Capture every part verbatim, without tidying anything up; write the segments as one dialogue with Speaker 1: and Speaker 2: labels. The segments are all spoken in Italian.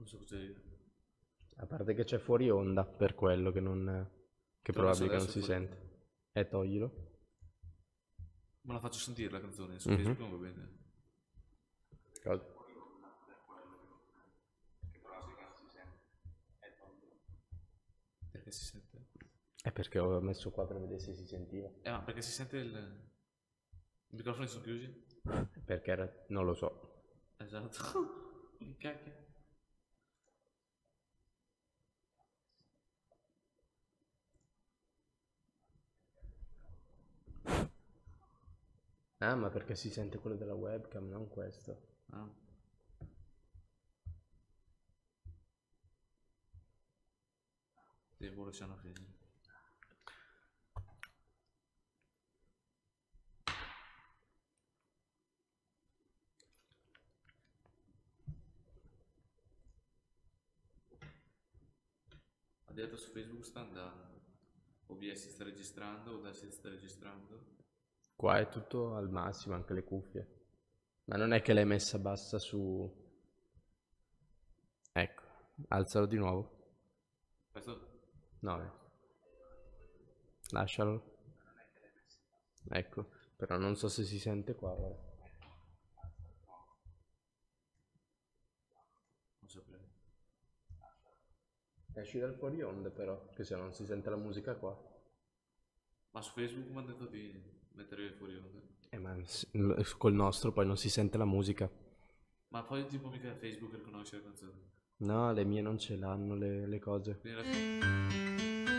Speaker 1: Non so cosa dire.
Speaker 2: A parte che c'è fuori onda, per quello che non... che è
Speaker 1: Te lo messo
Speaker 2: probabile che non
Speaker 1: adesso
Speaker 2: si
Speaker 1: fuori.
Speaker 2: sente. E toglilo.
Speaker 1: Ma la faccio sentire la canzone, su
Speaker 2: Mhm.
Speaker 1: Facebook non va bene.
Speaker 2: Cosa?
Speaker 1: Perché si sente?
Speaker 2: È perché ho messo qua per vedere se si sentiva.
Speaker 1: Eh, ma perché si sente il... I microfoni sono chiusi?
Speaker 2: Perché era... non lo so.
Speaker 1: Esatto. Che cacchio.
Speaker 2: Ah, ma perché si sente quello della webcam, non questo.
Speaker 1: Ah. Devo lasciare una fine. Ha detto su Facebook sta andando. O B S sta registrando, o da si sta registrando.
Speaker 2: Qua è tutto al massimo, anche le cuffie. Ma non è che l'hai messa bassa su... Ecco, alzalo di nuovo.
Speaker 1: Questo?
Speaker 2: No, eh. Lascialo. Ecco, però non so se si sente qua ora.
Speaker 1: Non saprei.
Speaker 2: Esci dal fuori onda però, che se no non si sente la musica qua.
Speaker 1: Ma su Facebook mi hanno detto di mettere fuori onda.
Speaker 2: Eh ma s- l- col nostro poi non si sente la musica.
Speaker 1: Ma poi tipo mica Facebook riconosce la canzone.
Speaker 2: No, le mie non ce l'hanno le, le cose.
Speaker 1: Quindi alla fine...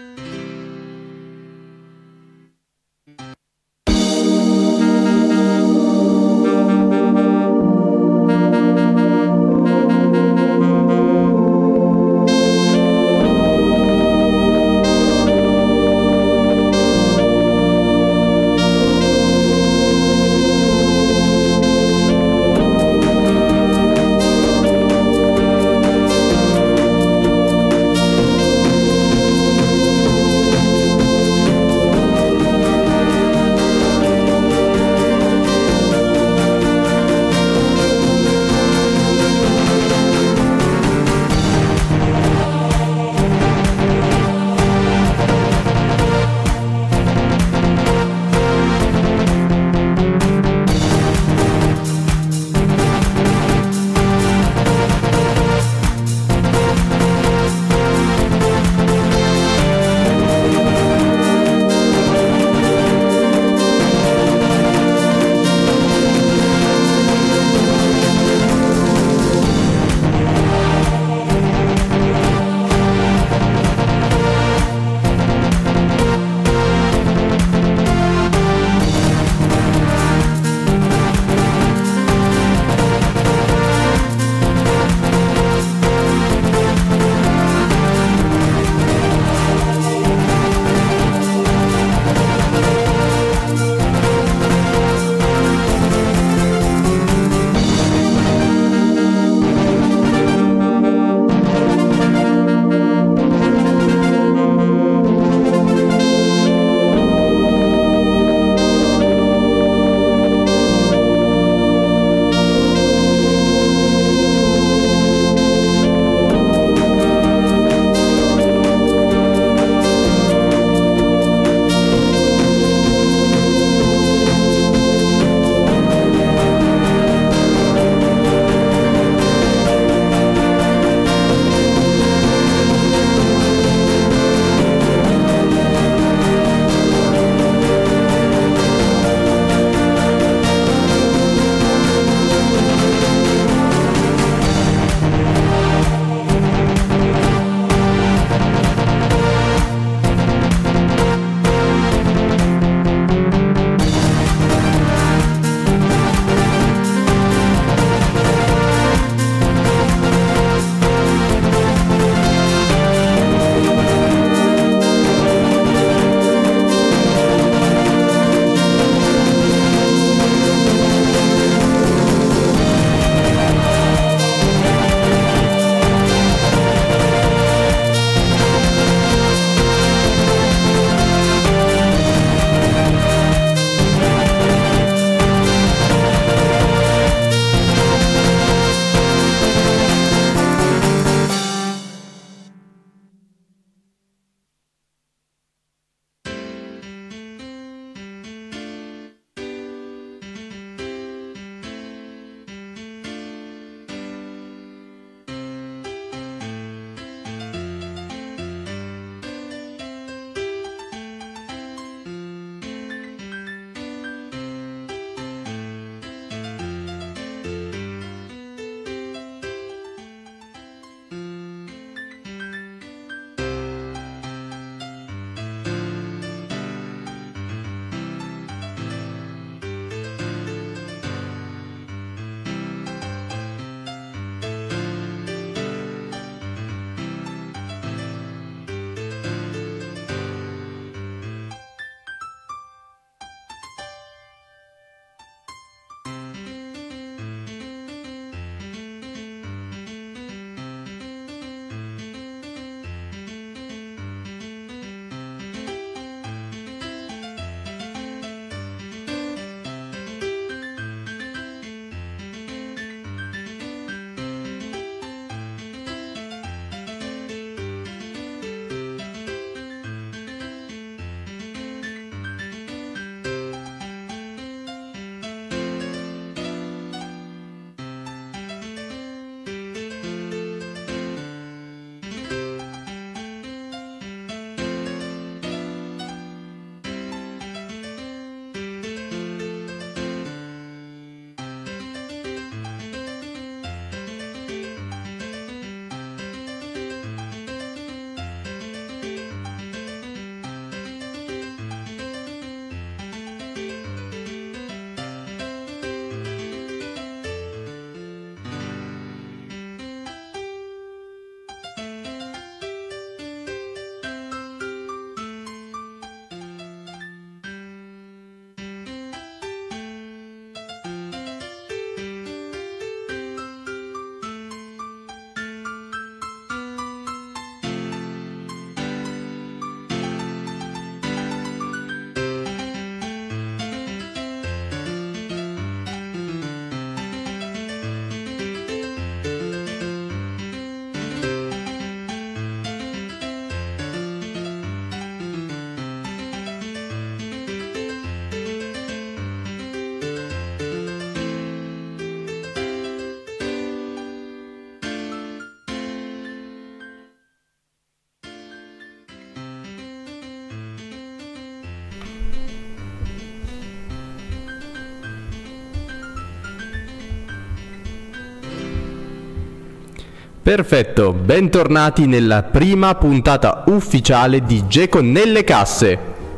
Speaker 2: Perfetto, bentornati nella prima puntata ufficiale di Geco nelle casse.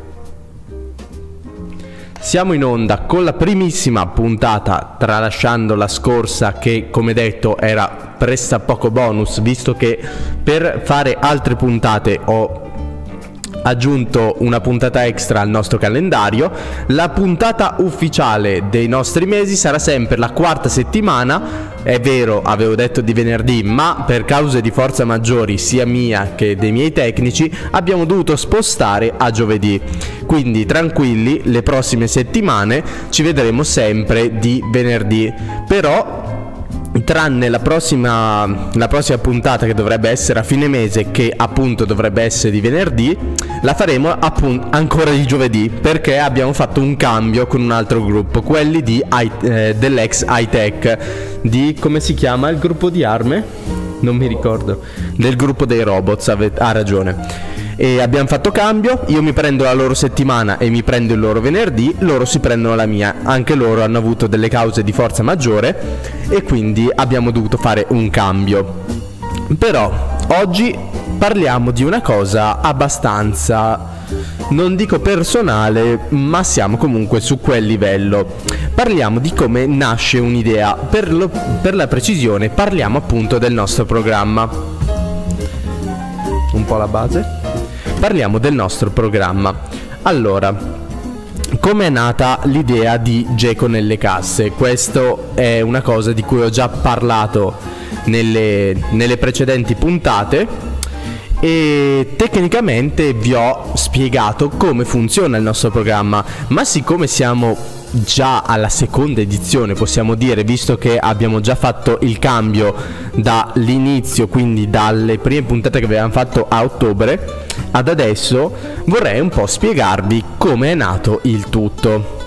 Speaker 2: Siamo in onda con la primissima puntata, tralasciando la scorsa che, come detto, era pressappoco bonus, visto che per fare altre puntate ho aggiunto una puntata extra al nostro calendario. La puntata ufficiale dei nostri mesi sarà sempre la quarta settimana. È vero, avevo detto di venerdì, ma per cause di forza maggiori sia mia che dei miei tecnici abbiamo dovuto spostare a giovedì. Quindi tranquilli, le prossime settimane ci vedremo sempre di venerdì. Però tranne la prossima, la prossima puntata, che dovrebbe essere a fine mese, che appunto dovrebbe essere di venerdì, la faremo appunto ancora di giovedì, perché abbiamo fatto un cambio con un altro gruppo, quelli di I, eh, dell'ex iTech, di come si chiama il gruppo di Arme? Non mi ricordo, del gruppo dei robots, ha ragione. E abbiamo fatto cambio, io mi prendo la loro settimana e mi prendo il loro venerdì, loro si prendono la mia, anche loro hanno avuto delle cause di forza maggiore e quindi abbiamo dovuto fare un cambio. Però oggi parliamo di una cosa abbastanza, non dico personale, ma siamo comunque su quel livello. Parliamo di come nasce un'idea, per, lo, per la precisione parliamo appunto del nostro programma. Un po' la base. Parliamo del nostro programma. Allora, come è nata l'idea di Geco nelle casse? Questo è una cosa di cui ho già parlato nelle, nelle precedenti puntate e tecnicamente vi ho spiegato come funziona il nostro programma, ma siccome siamo già alla seconda edizione, possiamo dire, visto che abbiamo già fatto il cambio dall'inizio, quindi dalle prime puntate che avevamo fatto a ottobre ad adesso, vorrei un po' spiegarvi come è nato il tutto.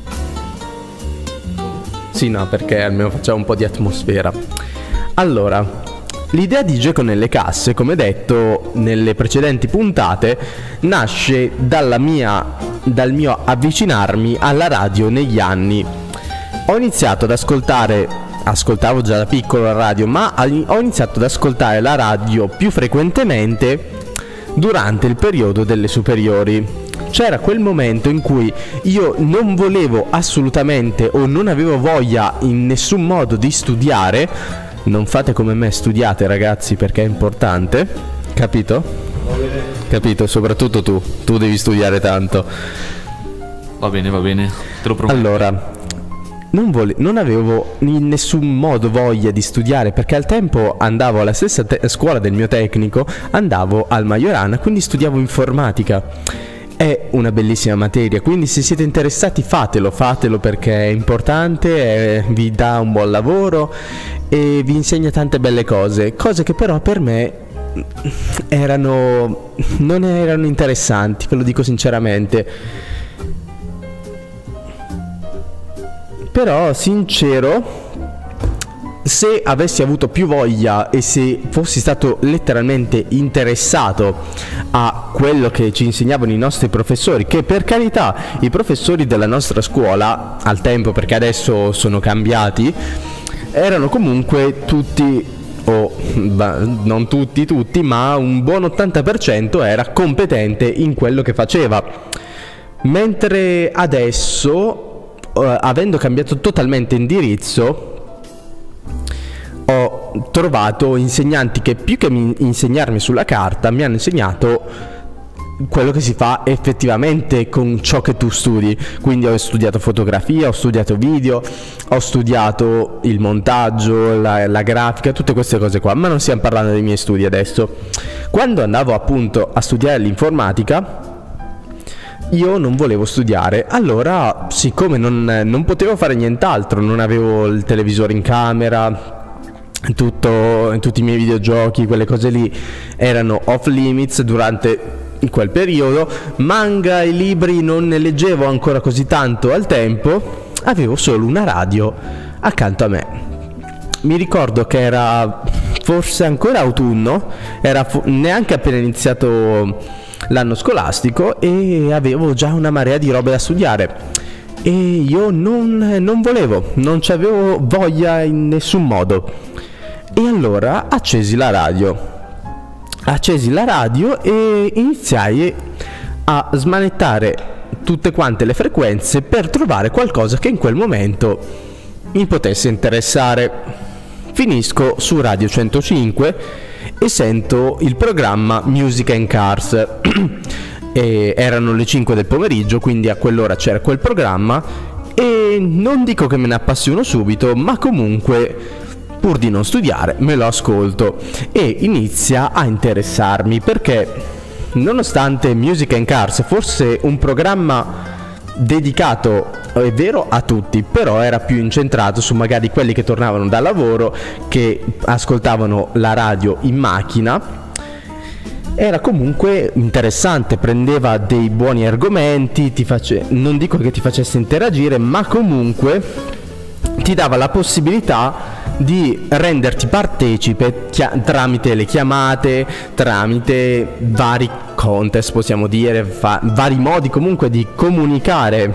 Speaker 2: Sì, no, perché almeno facciamo un po' di atmosfera. Allora, l'idea di Geco nelle casse, come detto nelle precedenti puntate, nasce dalla mia, dal mio avvicinarmi alla radio negli anni. Ho iniziato ad ascoltare, ascoltavo già da piccolo la radio, ma ho iniziato ad ascoltare la radio più frequentemente durante il periodo delle superiori. C'era quel momento in cui io non volevo assolutamente o non avevo voglia in nessun modo di studiare. Non fate come me, studiate ragazzi, perché è importante, capito? Capito, soprattutto tu, tu devi studiare tanto.
Speaker 1: Va bene, va bene, te lo prometto.
Speaker 2: Allora, non, vole- non avevo in nessun modo voglia di studiare, perché al tempo andavo alla stessa te- scuola del mio tecnico, andavo al Majorana, quindi studiavo informatica. È una bellissima materia, quindi se siete interessati fatelo, fatelo perché è importante, eh, vi dà un buon lavoro e vi insegna tante belle cose, cose che però per me erano non erano interessanti, ve lo dico sinceramente. Però sincero, se avessi avuto più voglia e se fossi stato letteralmente interessato a quello che ci insegnavano i nostri professori, che per carità i professori della nostra scuola al tempo, perché adesso sono cambiati, erano comunque tutti, o non tutti tutti, ma un buon ottanta per cento era competente in quello che faceva. Mentre adesso, eh, avendo cambiato totalmente indirizzo, ho trovato insegnanti che più che mi insegnarmi sulla carta mi hanno insegnato quello che si fa effettivamente con ciò che tu studi. Quindi ho studiato fotografia, ho studiato video, ho studiato il montaggio, la, la grafica, tutte queste cose qua, ma non stiamo parlando dei miei studi adesso. Quando andavo appunto a studiare l'informatica io non volevo studiare, allora siccome non, non potevo fare nient'altro, non avevo il televisore in camera, tutto, tutti i miei videogiochi, quelle cose lì erano off limits durante quel periodo, manga e libri non ne leggevo ancora così tanto al tempo, avevo solo una radio accanto a me. Mi ricordo che era forse ancora autunno, era fu- neanche appena iniziato l'anno scolastico e avevo già una marea di robe da studiare e io non, non volevo, non c'avevo voglia in nessun modo. E allora accesi la radio. Accesi la radio e iniziai a smanettare tutte quante le frequenze per trovare qualcosa che in quel momento mi potesse interessare. Finisco su Radio centocinque e sento il programma Music and Cars. E erano le cinque del pomeriggio, quindi a quell'ora c'era quel programma e non dico che me ne appassiono subito, ma comunque pur di non studiare me lo ascolto e inizia a interessarmi, perché nonostante Music and Cars fosse un programma dedicato, è vero, a tutti, però era più incentrato su magari quelli che tornavano da lavoro, che ascoltavano la radio in macchina. Era comunque interessante, prendeva dei buoni argomenti, ti face... non dico che ti facesse interagire, ma comunque ti dava la possibilità di renderti partecipe chia- tramite le chiamate, tramite vari contest, possiamo dire, fa- vari modi comunque di comunicare.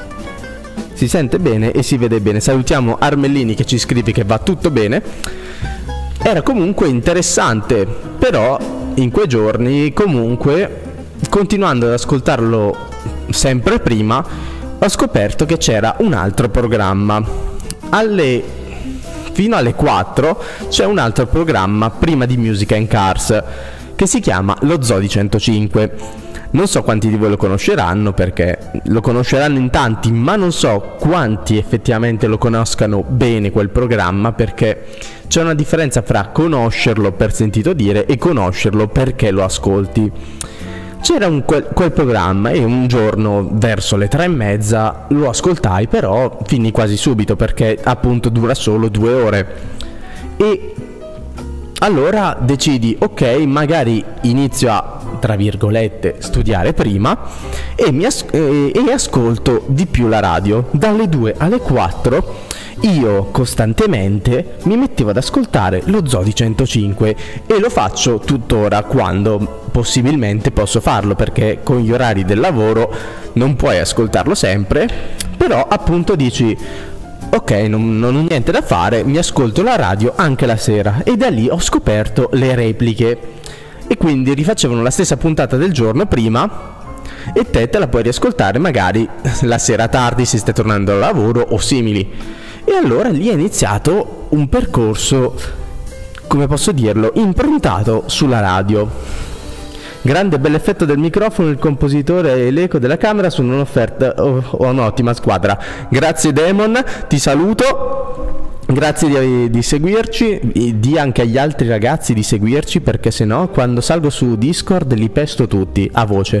Speaker 2: Si sente bene e si vede bene. Salutiamo Armellini che ci scrive che va tutto bene. Era comunque interessante, però in quei giorni comunque, continuando ad ascoltarlo sempre prima, ho scoperto che c'era un altro programma. Alle fino alle quattro c'è un altro programma prima di Music and Cars che si chiama Lo Zoo di centocinque. Non so quanti di voi lo conosceranno, perché lo conosceranno in tanti, ma non so quanti effettivamente lo conoscano bene quel programma, perché c'è una differenza fra conoscerlo per sentito dire e conoscerlo perché lo ascolti. C'era un quel, quel programma e un giorno verso le tre e mezza lo ascoltai, però finì quasi subito perché appunto dura solo due ore. E allora decidi, ok, magari inizio a, tra virgolette, studiare prima e, mi as- e, e ascolto di più la radio. Dalle due alle quattro io costantemente mi mettevo ad ascoltare Lo Zoo di centocinque e lo faccio tuttora quando possibilmente posso farlo, perché con gli orari del lavoro non puoi ascoltarlo sempre, però appunto dici ok, non, non ho niente da fare, mi ascolto la radio anche la sera, e da lì ho scoperto le repliche e quindi rifacevano la stessa puntata del giorno prima e te te la puoi riascoltare magari la sera tardi se stai tornando al lavoro o simili. E allora lì è iniziato un percorso, come posso dirlo, improntato sulla radio. Grande bell'effetto del microfono, il compositore e l'eco della camera sono un'offerta, oh, oh, un'ottima squadra. Grazie Demon, ti saluto. Grazie di, di seguirci, e di anche agli altri ragazzi di seguirci, perché sennò quando salgo su Discord li pesto tutti a voce.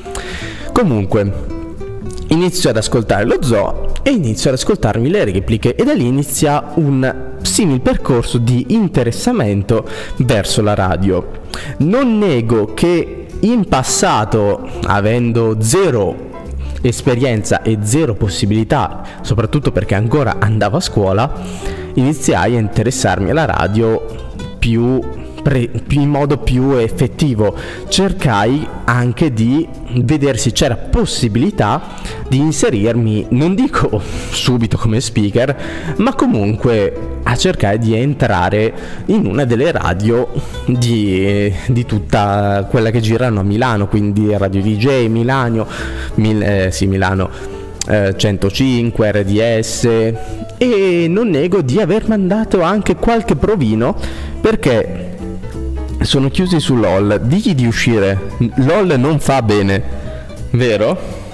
Speaker 2: Comunque inizio ad ascoltare Lo Zoo e inizio ad ascoltarmi le repliche, e da lì inizia un simile percorso di interessamento verso la radio. Non nego che in passato, avendo zero esperienza e zero possibilità, soprattutto perché ancora andavo a scuola, iniziai a interessarmi alla radio più Pre- in modo più effettivo. Cercai anche di vedere se c'era possibilità di inserirmi, non dico subito come speaker, ma comunque a cercare di entrare in una delle radio di, di tutta quella che girano a Milano, quindi Radio D J Milano, Mil, eh, sì, Milano eh, centocinque, R D S, e non nego di aver mandato anche qualche provino, perché sono chiusi su LOL. Digli di uscire, LOL non fa bene, vero?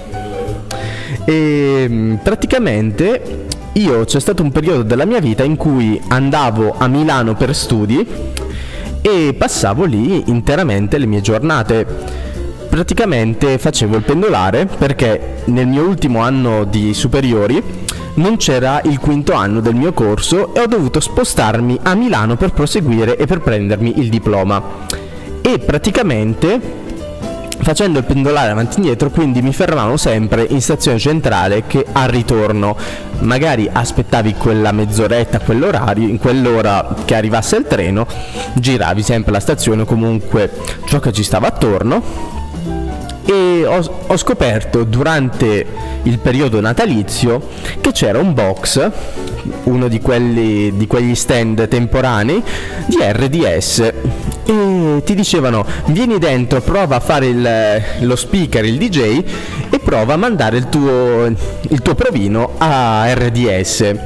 Speaker 2: E praticamente io, c'è stato un periodo della mia vita in cui andavo a Milano per studi e passavo lì interamente le mie giornate. Praticamente facevo il pendolare, perché nel mio ultimo anno di superiori non c'era il quinto anno del mio corso e ho dovuto spostarmi a Milano per proseguire e per prendermi il diploma. E praticamente facendo il pendolare avanti e indietro, quindi mi fermavo sempre in stazione centrale, che al ritorno magari aspettavi quella mezz'oretta, quell'orario, in quell'ora che arrivasse il treno, giravi sempre la stazione, comunque ciò che ci stava attorno, e ho, ho scoperto durante il periodo natalizio che c'era un box, uno di quelli di quegli stand temporanei di R D S, e ti dicevano: vieni dentro, prova a fare il, lo speaker, il D J, e prova a mandare il tuo, il tuo provino a R D S.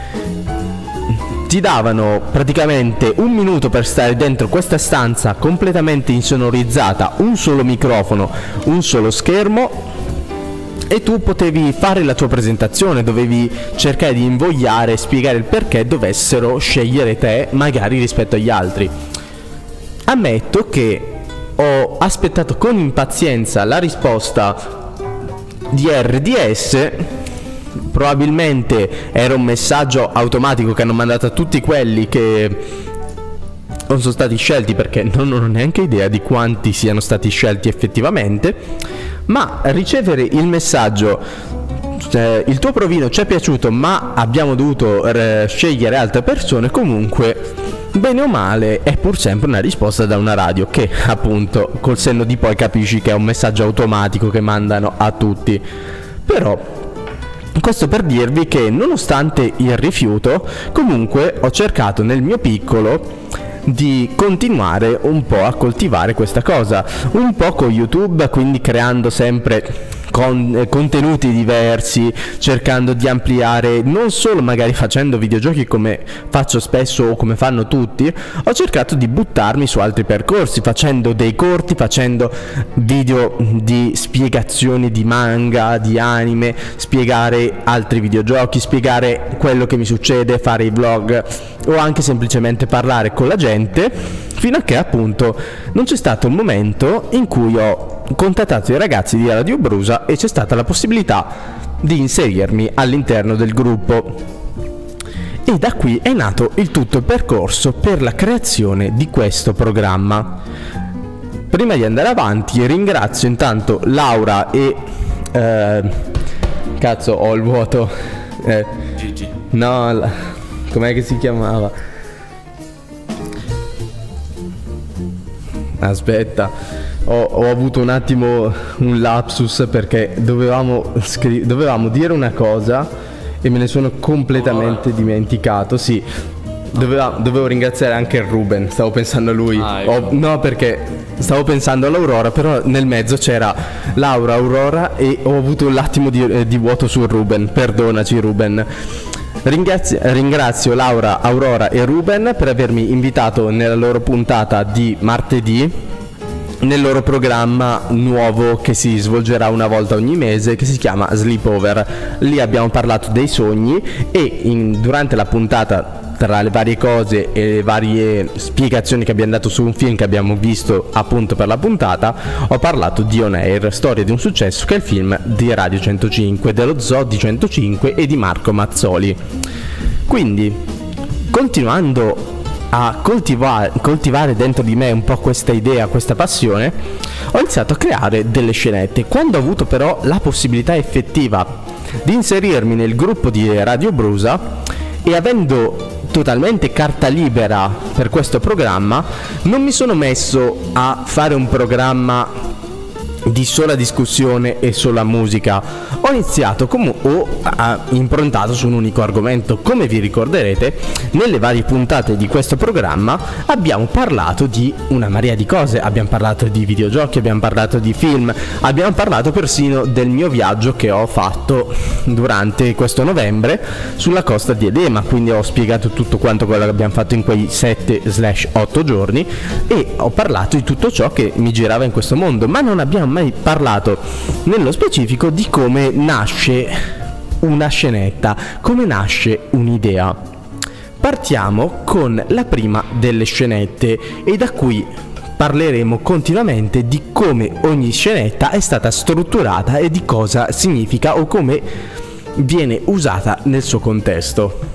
Speaker 2: Ti davano praticamente un minuto per stare dentro questa stanza completamente insonorizzata, un solo microfono, un solo schermo, e tu potevi fare la tua presentazione, dovevi cercare di invogliare e spiegare il perché dovessero scegliere te magari rispetto agli altri. Ammetto che ho aspettato con impazienza la risposta di R D S. Probabilmente era un messaggio automatico che hanno mandato a tutti quelli che non sono stati scelti, perché non ho neanche idea di quanti siano stati scelti effettivamente, ma ricevere il messaggio: eh, il tuo provino ci è piaciuto ma abbiamo dovuto eh, scegliere altre persone, comunque bene o male è pur sempre una risposta da una radio, che appunto col senno di poi capisci che è un messaggio automatico che mandano a tutti. Però questo per dirvi che nonostante il rifiuto, comunque ho cercato nel mio piccolo di continuare un po' a coltivare questa cosa, un po' con YouTube, quindi creando sempre con, eh, contenuti diversi, cercando di ampliare, non solo magari facendo videogiochi come faccio spesso o come fanno tutti. Ho cercato di buttarmi su altri percorsi, facendo dei corti, facendo video di spiegazioni di manga, di anime, spiegare altri videogiochi, spiegare quello che mi succede, fare i vlog o anche semplicemente parlare con la gente, fino a che appunto non c'è stato il momento in cui ho contattato i ragazzi di Radio Brusa e c'è stata la possibilità di inserirmi all'interno del gruppo, e da qui è nato il tutto il percorso per la creazione di questo programma. Prima di andare avanti ringrazio intanto Laura e eh, cazzo ho il vuoto eh,
Speaker 1: Gigi.
Speaker 2: no la, com'è che si chiamava? Aspetta, ho, ho avuto un attimo un lapsus perché dovevamo, scri- dovevamo dire una cosa e me ne sono completamente
Speaker 1: Aurora.
Speaker 2: dimenticato. Sì, doveva, dovevo ringraziare anche il Ruben, stavo pensando a lui.
Speaker 1: Ah, ecco.
Speaker 2: Ho- no, perché stavo pensando all'Aurora, però nel mezzo c'era Laura, Aurora, e ho avuto un attimo di, eh, di vuoto sul Ruben. Perdonaci Ruben. Ringrazio, ringrazio Laura, Aurora e Ruben per avermi invitato nella loro puntata di martedì, nel loro programma nuovo che si svolgerà una volta ogni mese, che si chiama Sleepover. Lì abbiamo parlato dei sogni e in, durante la puntata, tra le varie cose e le varie spiegazioni che abbiamo dato su un film che abbiamo visto appunto per la puntata, ho parlato di On Air, storia di un successo, che è il film di Radio centocinque, dello Zoo di centocinque e di Marco Mazzoli. Quindi, continuando a coltivare, coltivare dentro di me un po' questa idea, questa passione, ho iniziato a creare delle scenette. Quando ho avuto però la possibilità effettiva di inserirmi nel gruppo di Radio Brusa e avendo totalmente carta libera per questo programma, non mi sono messo a fare un programma di sola discussione e sola musica. Ho iniziato come ho improntato su un unico argomento. Come vi ricorderete, nelle varie puntate di questo programma abbiamo parlato di una marea di cose. Abbiamo parlato di videogiochi, abbiamo parlato di film, abbiamo parlato persino del mio viaggio che ho fatto durante questo novembre sulla costa di Edema. Quindi ho spiegato tutto quanto quello che abbiamo fatto in quei sette otto giorni e ho parlato di tutto ciò che mi girava in questo mondo, ma non abbiamo mai parlato nello specifico di come nasce una scenetta, come nasce un'idea. Partiamo con la prima delle scenette e da qui parleremo continuamente di come ogni scenetta è stata strutturata e di cosa significa o come viene usata nel suo contesto.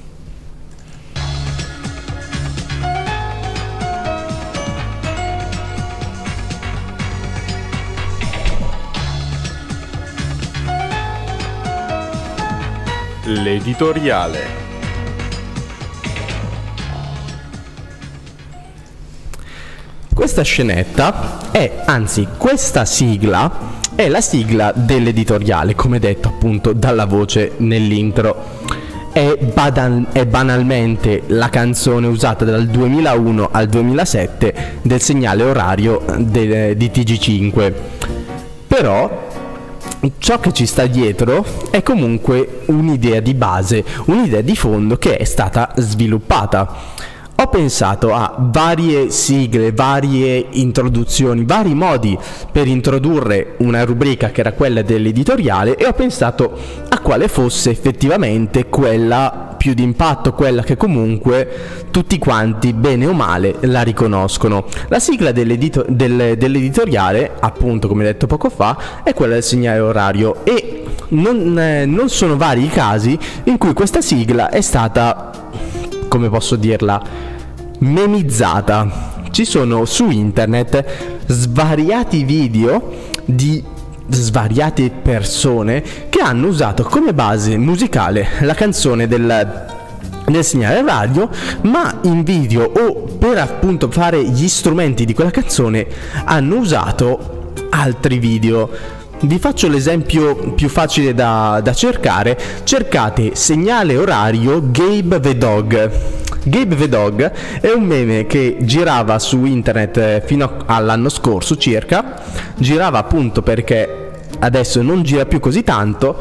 Speaker 3: L'editoriale.
Speaker 2: Questa questa scenetta è, anzi questa sigla è la sigla dell'editoriale, come detto appunto dalla voce nell'intro. È, badan- è banalmente la canzone usata dal duemilauno al duemilasette del segnale orario de- di T G cinque. Però ciò che ci sta dietro è comunque un'idea di base, un'idea di fondo che è stata sviluppata. Ho pensato a varie sigle, varie introduzioni, vari modi per introdurre una rubrica che era quella dell'editoriale, e ho pensato a quale fosse effettivamente quella più d'impatto, quella che comunque tutti quanti, bene o male, la riconoscono. La sigla dell'edito- del- dell'editoriale, appunto come detto poco fa, è quella del segnale orario, e non, eh, non sono vari i casi in cui questa sigla è stata, come posso dirla, memizzata. Ci sono su internet svariati video di svariate persone che hanno usato come base musicale la canzone del, del segnale radio, ma in video o per appunto fare gli strumenti di quella canzone hanno usato altri video. Vi faccio l'esempio più facile da, da cercare. Cercate segnale orario Gabe the Dog. Gabe the Dog è un meme che girava su internet fino all'anno scorso circa. Girava appunto perché adesso non gira più così tanto,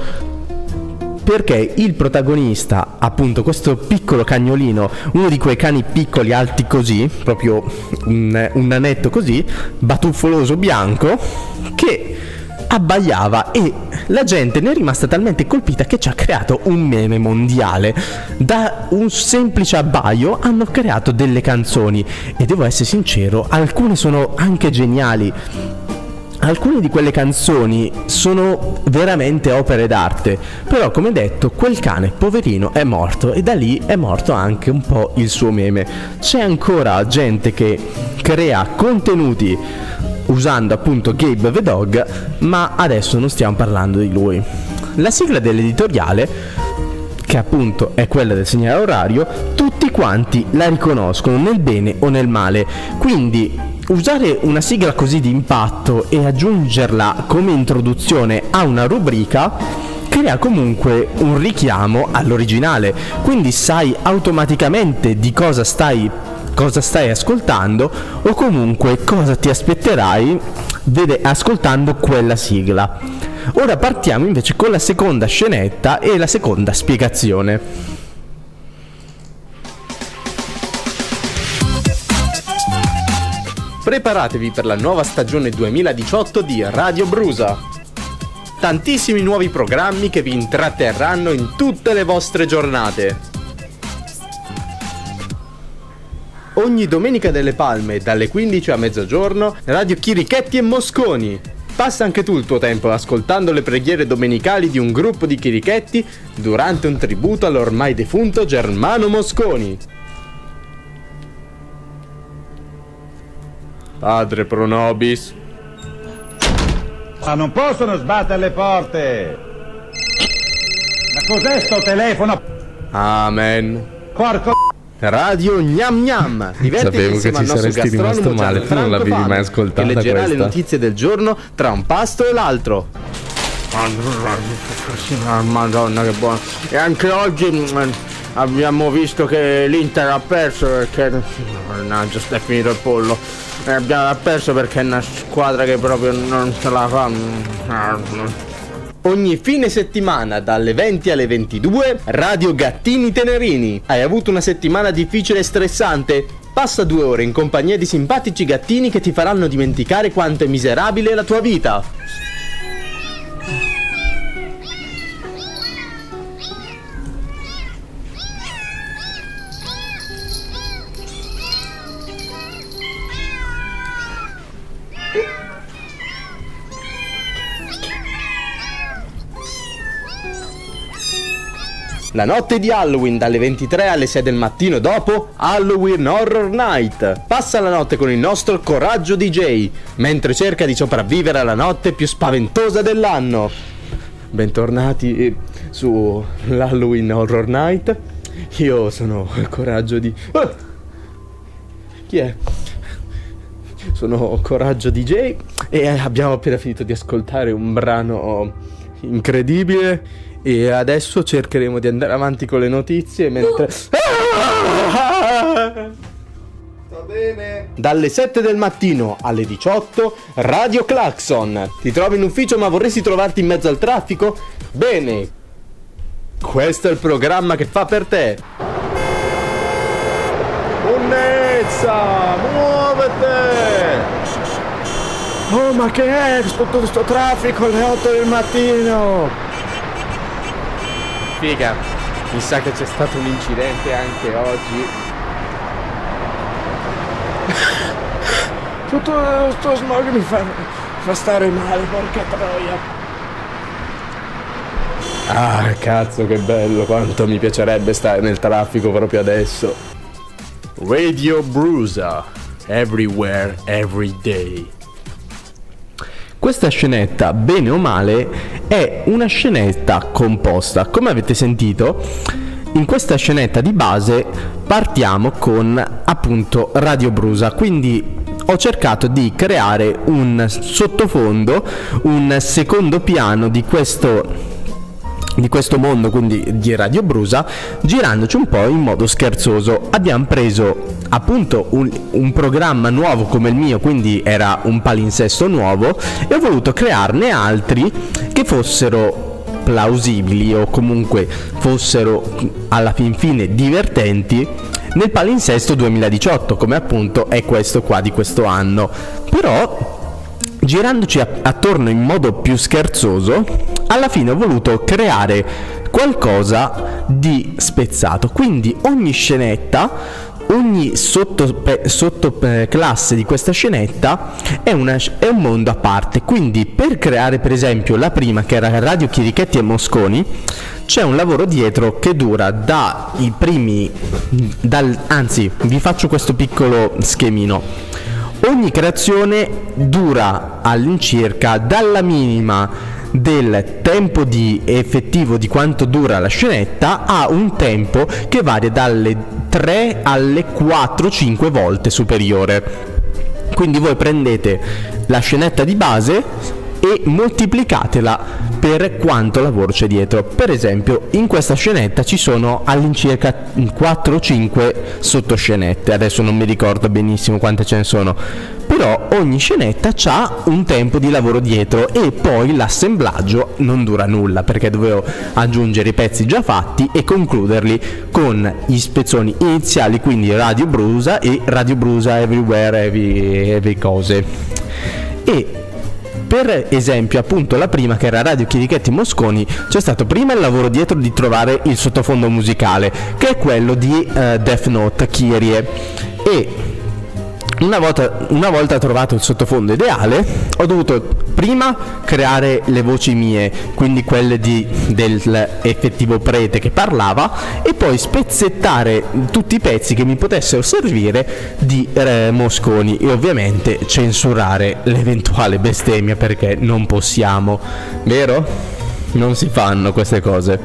Speaker 2: perché il protagonista, appunto questo piccolo cagnolino, uno di quei cani piccoli alti così, proprio un, un nanetto così, batuffoloso bianco, che abbaiava, e la gente ne è rimasta talmente colpita che ci ha creato un meme mondiale. Da un semplice abbaio hanno creato delle canzoni, e devo essere sincero, alcune sono anche geniali. Alcune di quelle canzoni sono veramente opere d'arte, però come detto quel cane poverino è morto, e da lì è morto anche un po' il suo meme. C'è ancora gente che crea contenuti usando appunto Gabe the Dog, ma adesso non stiamo parlando di lui. La sigla dell'editoriale, che appunto è quella del segnale orario, tutti quanti la riconoscono nel bene o nel male, quindi usare una sigla così di impatto e aggiungerla come introduzione a una rubrica crea comunque un richiamo all'originale, quindi sai automaticamente di cosa stai cosa stai ascoltando, o comunque cosa ti aspetterai vede, ascoltando quella sigla. Ora partiamo invece con la seconda scenetta e la seconda spiegazione. Preparatevi per la nuova stagione duemiladiciotto di Radio Brusa. Tantissimi nuovi programmi che vi intratterranno in tutte le vostre giornate. Ogni domenica delle Palme, dalle quindici a mezzogiorno, Radio Chirichetti e Mosconi. Passa anche tu il tuo tempo ascoltando le preghiere domenicali di un gruppo di chirichetti durante un tributo all'ormai defunto Germano Mosconi. Padre pro nobis.
Speaker 3: Ma non possono sbattere le porte! Ma cos'è sto telefono?
Speaker 2: Amen.
Speaker 3: Porco...
Speaker 2: Radio Gnam Gnam.
Speaker 4: Sapevo che ci saresti rimasto male. Tu non l'avevi mai ascoltata
Speaker 2: che leggerà
Speaker 4: questa?
Speaker 2: le notizie del giorno tra un pasto e l'altro. Madonna che buono. E anche oggi abbiamo visto che l'Inter ha perso perché... Mannaggia, è finito il pollo. E abbiamo perso perché è una squadra che proprio non se la fa. Ogni fine settimana dalle venti alle ventidue Radio Gattini Tenerini. Hai avuto una settimana difficile e stressante? Passa due ore in compagnia di simpatici gattini che ti faranno dimenticare quanto è miserabile la tua vita. La notte di Halloween dalle ventitré alle sei del mattino dopo Halloween Horror Night. Passa la notte con il nostro Coraggio D J mentre cerca di sopravvivere alla notte più spaventosa dell'anno. Bentornati su l'Halloween Horror Night. Io sono Coraggio di... Oh! Chi è? sono Coraggio D J e abbiamo appena finito di ascoltare un brano incredibile e adesso cercheremo di andare avanti con le notizie mentre... Va bene. Dalle sette del mattino alle diciotto Radio Claxon. Ti trovi in ufficio ma vorresti trovarti in mezzo al traffico? Bene, questo è il programma che fa per te. Monnezza, muovete! Oh, ma che è tutto questo traffico alle otto del mattino? Figa, mi sa che c'è stato un incidente anche oggi. Tutto sto smog mi fa, fa stare male, porca troia. Ah, cazzo, che bello, quanto mi piacerebbe stare nel traffico proprio adesso. Radio Brusa, everywhere, every day. Questa scenetta, bene o male, è una scenetta composta. Come avete sentito, in questa scenetta di base partiamo con appunto Radio Brusa, quindi ho cercato di creare un sottofondo, un secondo piano di questo di questo mondo, quindi di Radio Brusa, girandoci un po' in modo scherzoso. Abbiamo preso appunto un, un programma nuovo come il mio, quindi era un palinsesto nuovo, e ho voluto crearne altri che fossero plausibili o comunque fossero alla fin fine divertenti nel palinsesto duemiladiciotto, come appunto è questo qua di questo anno. Però girandoci attorno in modo più scherzoso, alla fine ho voluto creare qualcosa di spezzato. Quindi ogni scenetta, ogni sottoclasse sotto, eh, di questa scenetta è, una, è un mondo a parte. Quindi per creare per esempio la prima, che era Radio Chirichetti e Mosconi, c'è un lavoro dietro che dura dai primi, dal, anzi vi faccio questo piccolo schemino. Ogni creazione dura all'incirca dalla minima del tempo di effettivo di quanto dura la scenetta a un tempo che varia dalle tre alle quattro cinque volte superiore. Quindi voi prendete la scenetta di base e moltiplicatela per quanto lavoro c'è dietro. Per esempio in questa scenetta ci sono all'incirca quattro o cinque sottoscenette, adesso non mi ricordo benissimo quante ce ne sono, però ogni scenetta ha un tempo di lavoro dietro e poi l'assemblaggio non dura nulla, perché dovevo aggiungere i pezzi già fatti e concluderli con gli spezzoni iniziali, quindi Radio Brusa e Radio Brusa Everywhere, Every, every cose. E per esempio appunto la prima, che era Radio Chirichetti Mosconi, c'è stato prima il lavoro dietro di trovare il sottofondo musicale, che è quello di uh, Death Note Kyrie, e una volta, una volta trovato il sottofondo ideale ho dovuto prima creare le voci mie, quindi quelle di, del effettivo prete che parlava, e poi spezzettare tutti i pezzi che mi potessero servire di eh, Mosconi, e ovviamente censurare l'eventuale bestemmia, perché non possiamo, vero? Non si fanno queste cose.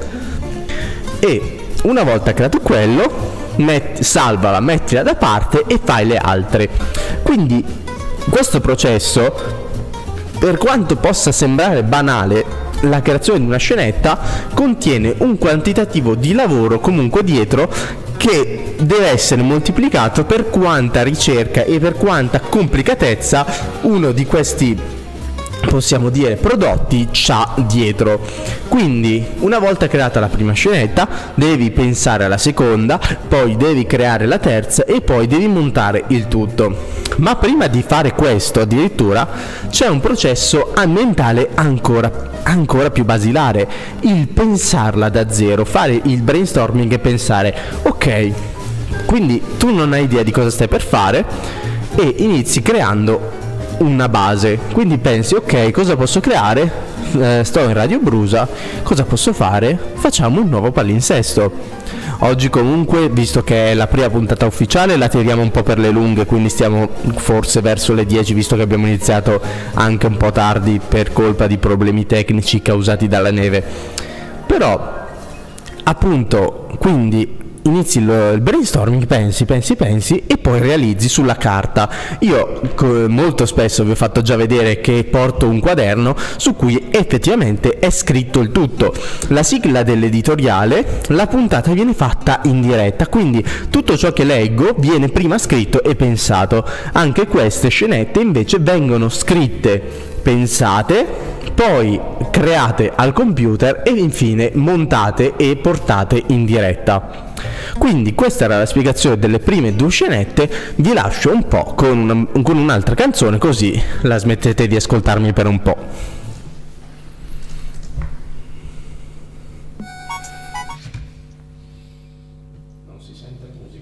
Speaker 2: E una volta creato quello, Metti, salvala, mettila da parte e fai le altre. Quindi questo processo, per quanto possa sembrare banale, la creazione di una scenetta contiene un quantitativo di lavoro comunque dietro che deve essere moltiplicato per quanta ricerca e per quanta complicatezza uno di questi, possiamo dire, prodotti c'ha dietro. Quindi una volta creata la prima scenetta devi pensare alla seconda, poi devi creare la terza e poi devi montare il tutto. Ma prima di fare questo addirittura c'è un processo mentale ancora, ancora più basilare: il pensarla da zero, fare il brainstorming e pensare ok, quindi tu non hai idea di cosa stai per fare e inizi creando una base, quindi pensi ok, cosa posso creare? Eh, sto in Radio Brusa, cosa posso fare? Facciamo un nuovo palinsesto. Oggi comunque, visto che è la prima puntata ufficiale, la tiriamo un po' per le lunghe, quindi stiamo forse verso le dieci, visto che abbiamo iniziato anche un po' tardi per colpa di problemi tecnici causati dalla neve. Però appunto, quindi inizi il, il brainstorming, pensi, pensi, pensi e poi realizzi sulla carta. Io co- molto spesso vi ho fatto già vedere che porto un quaderno su cui effettivamente è scritto il tutto. La sigla dell'editoriale, la puntata viene fatta in diretta, quindi tutto ciò che leggo viene prima scritto e pensato. Anche queste scenette invece vengono scritte, pensate, poi create al computer e infine montate e portate in diretta. Quindi questa era la spiegazione delle prime due scenette. Vi lascio un po' con, una, con un'altra canzone, così la smettete di ascoltarmi per un po'. Non si sente musica.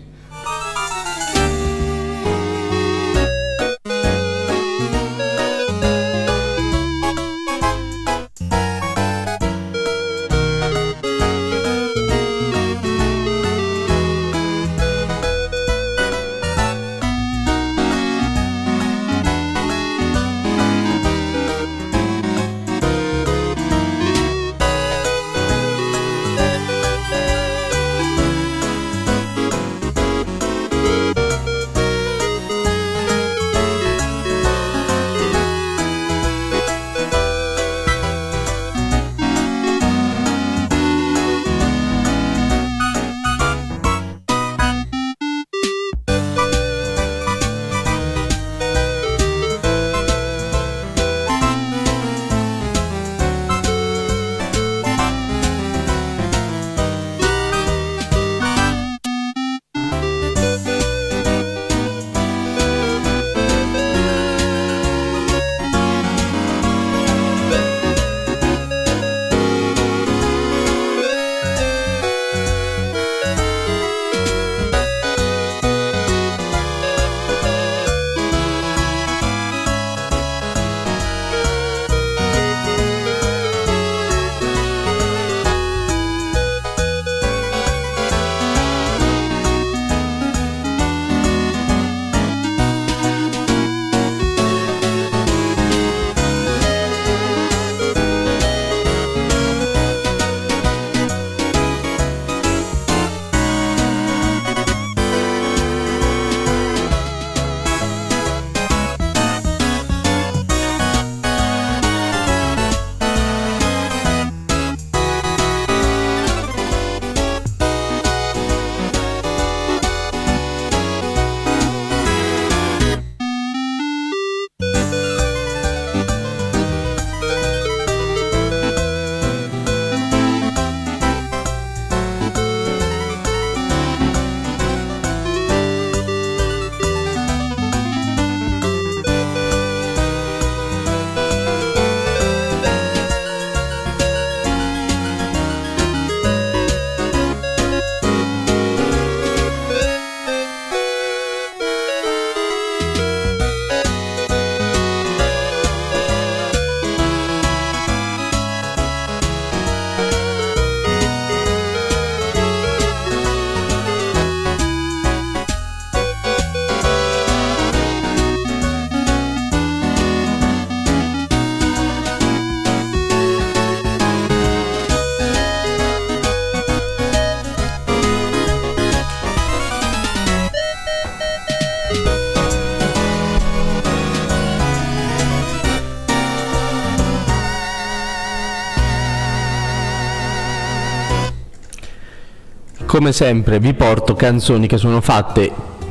Speaker 2: Come sempre vi porto canzoni che sono fatte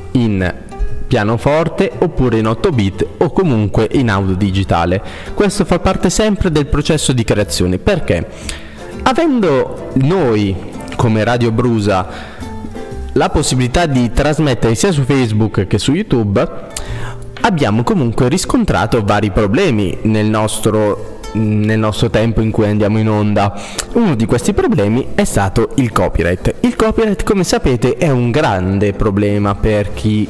Speaker 2: in pianoforte oppure in otto bit o comunque in audio digitale. Questo fa parte sempre del processo di creazione, perché avendo noi come Radio Brusa la possibilità di trasmettere sia su Facebook che su YouTube, abbiamo comunque riscontrato vari problemi nel nostro nel nostro tempo in cui andiamo in onda. Uno di questi problemi è stato il copyright. Il copyright, come sapete, è un grande problema per chi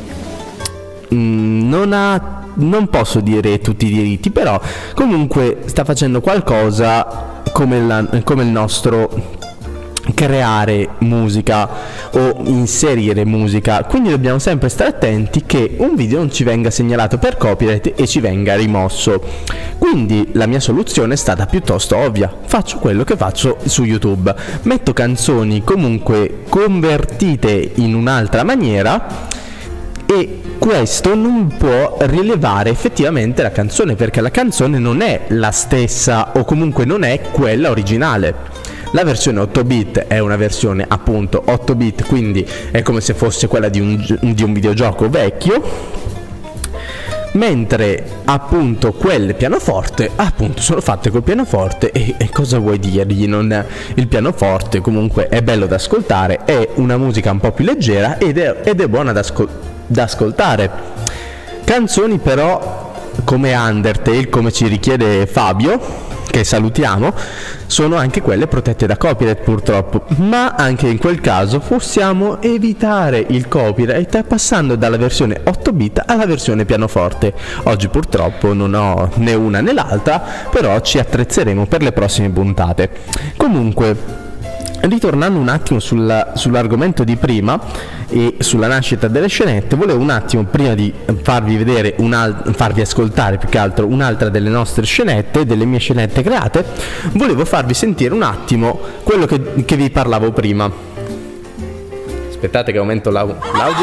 Speaker 2: mh, non ha, non posso dire tutti i diritti, però comunque sta facendo qualcosa come, la, come il nostro creare musica o inserire musica, quindi dobbiamo sempre stare attenti che un video non ci venga segnalato per copyright e ci venga rimosso. Quindi Quindi la mia soluzione è stata piuttosto ovvia, faccio quello che faccio su YouTube, metto canzoni comunque convertite in un'altra maniera e questo non può rilevare effettivamente la canzone, perché la canzone non è la stessa o comunque non è quella originale. La versione otto bit è una versione appunto otto bit, quindi è come se fosse quella di un, di un videogioco vecchio, mentre appunto quelle pianoforte appunto sono fatte col pianoforte e, e cosa vuoi dirgli? Non, il pianoforte comunque è bello da ascoltare, è una musica un po' più leggera ed è, ed è buona da, ascol- da ascoltare. Canzoni però come Undertale, come ci richiede Fabio, che salutiamo, sono anche quelle protette da copyright purtroppo, ma anche in quel caso possiamo evitare il copyright passando dalla versione otto bit alla versione pianoforte. Oggi purtroppo non ho né una né l'altra, però ci attrezzeremo per le prossime puntate. Comunque, ritornando un attimo sulla, sull'argomento di prima e sulla nascita delle scenette, volevo un attimo, prima di farvi vedere un'al- farvi ascoltare più che altro un'altra delle nostre scenette, delle mie scenette create, volevo farvi sentire un attimo quello che, che vi parlavo prima. Aspettate che aumento l'au- l'audio.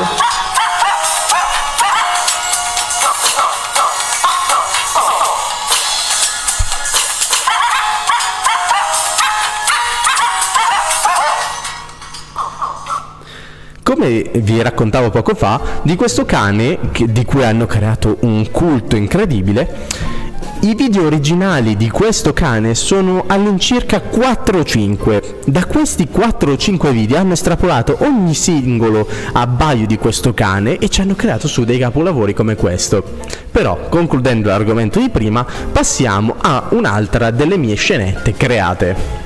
Speaker 2: Come vi raccontavo poco fa, di questo cane che, di cui hanno creato un culto incredibile, i video originali di questo cane sono all'incirca quattro o cinque. Da questi quattro o cinque video hanno estrapolato ogni singolo abbaio di questo cane e ci hanno creato su dei capolavori come questo. Però, concludendo l'argomento di prima, passiamo a un'altra delle mie scenette create.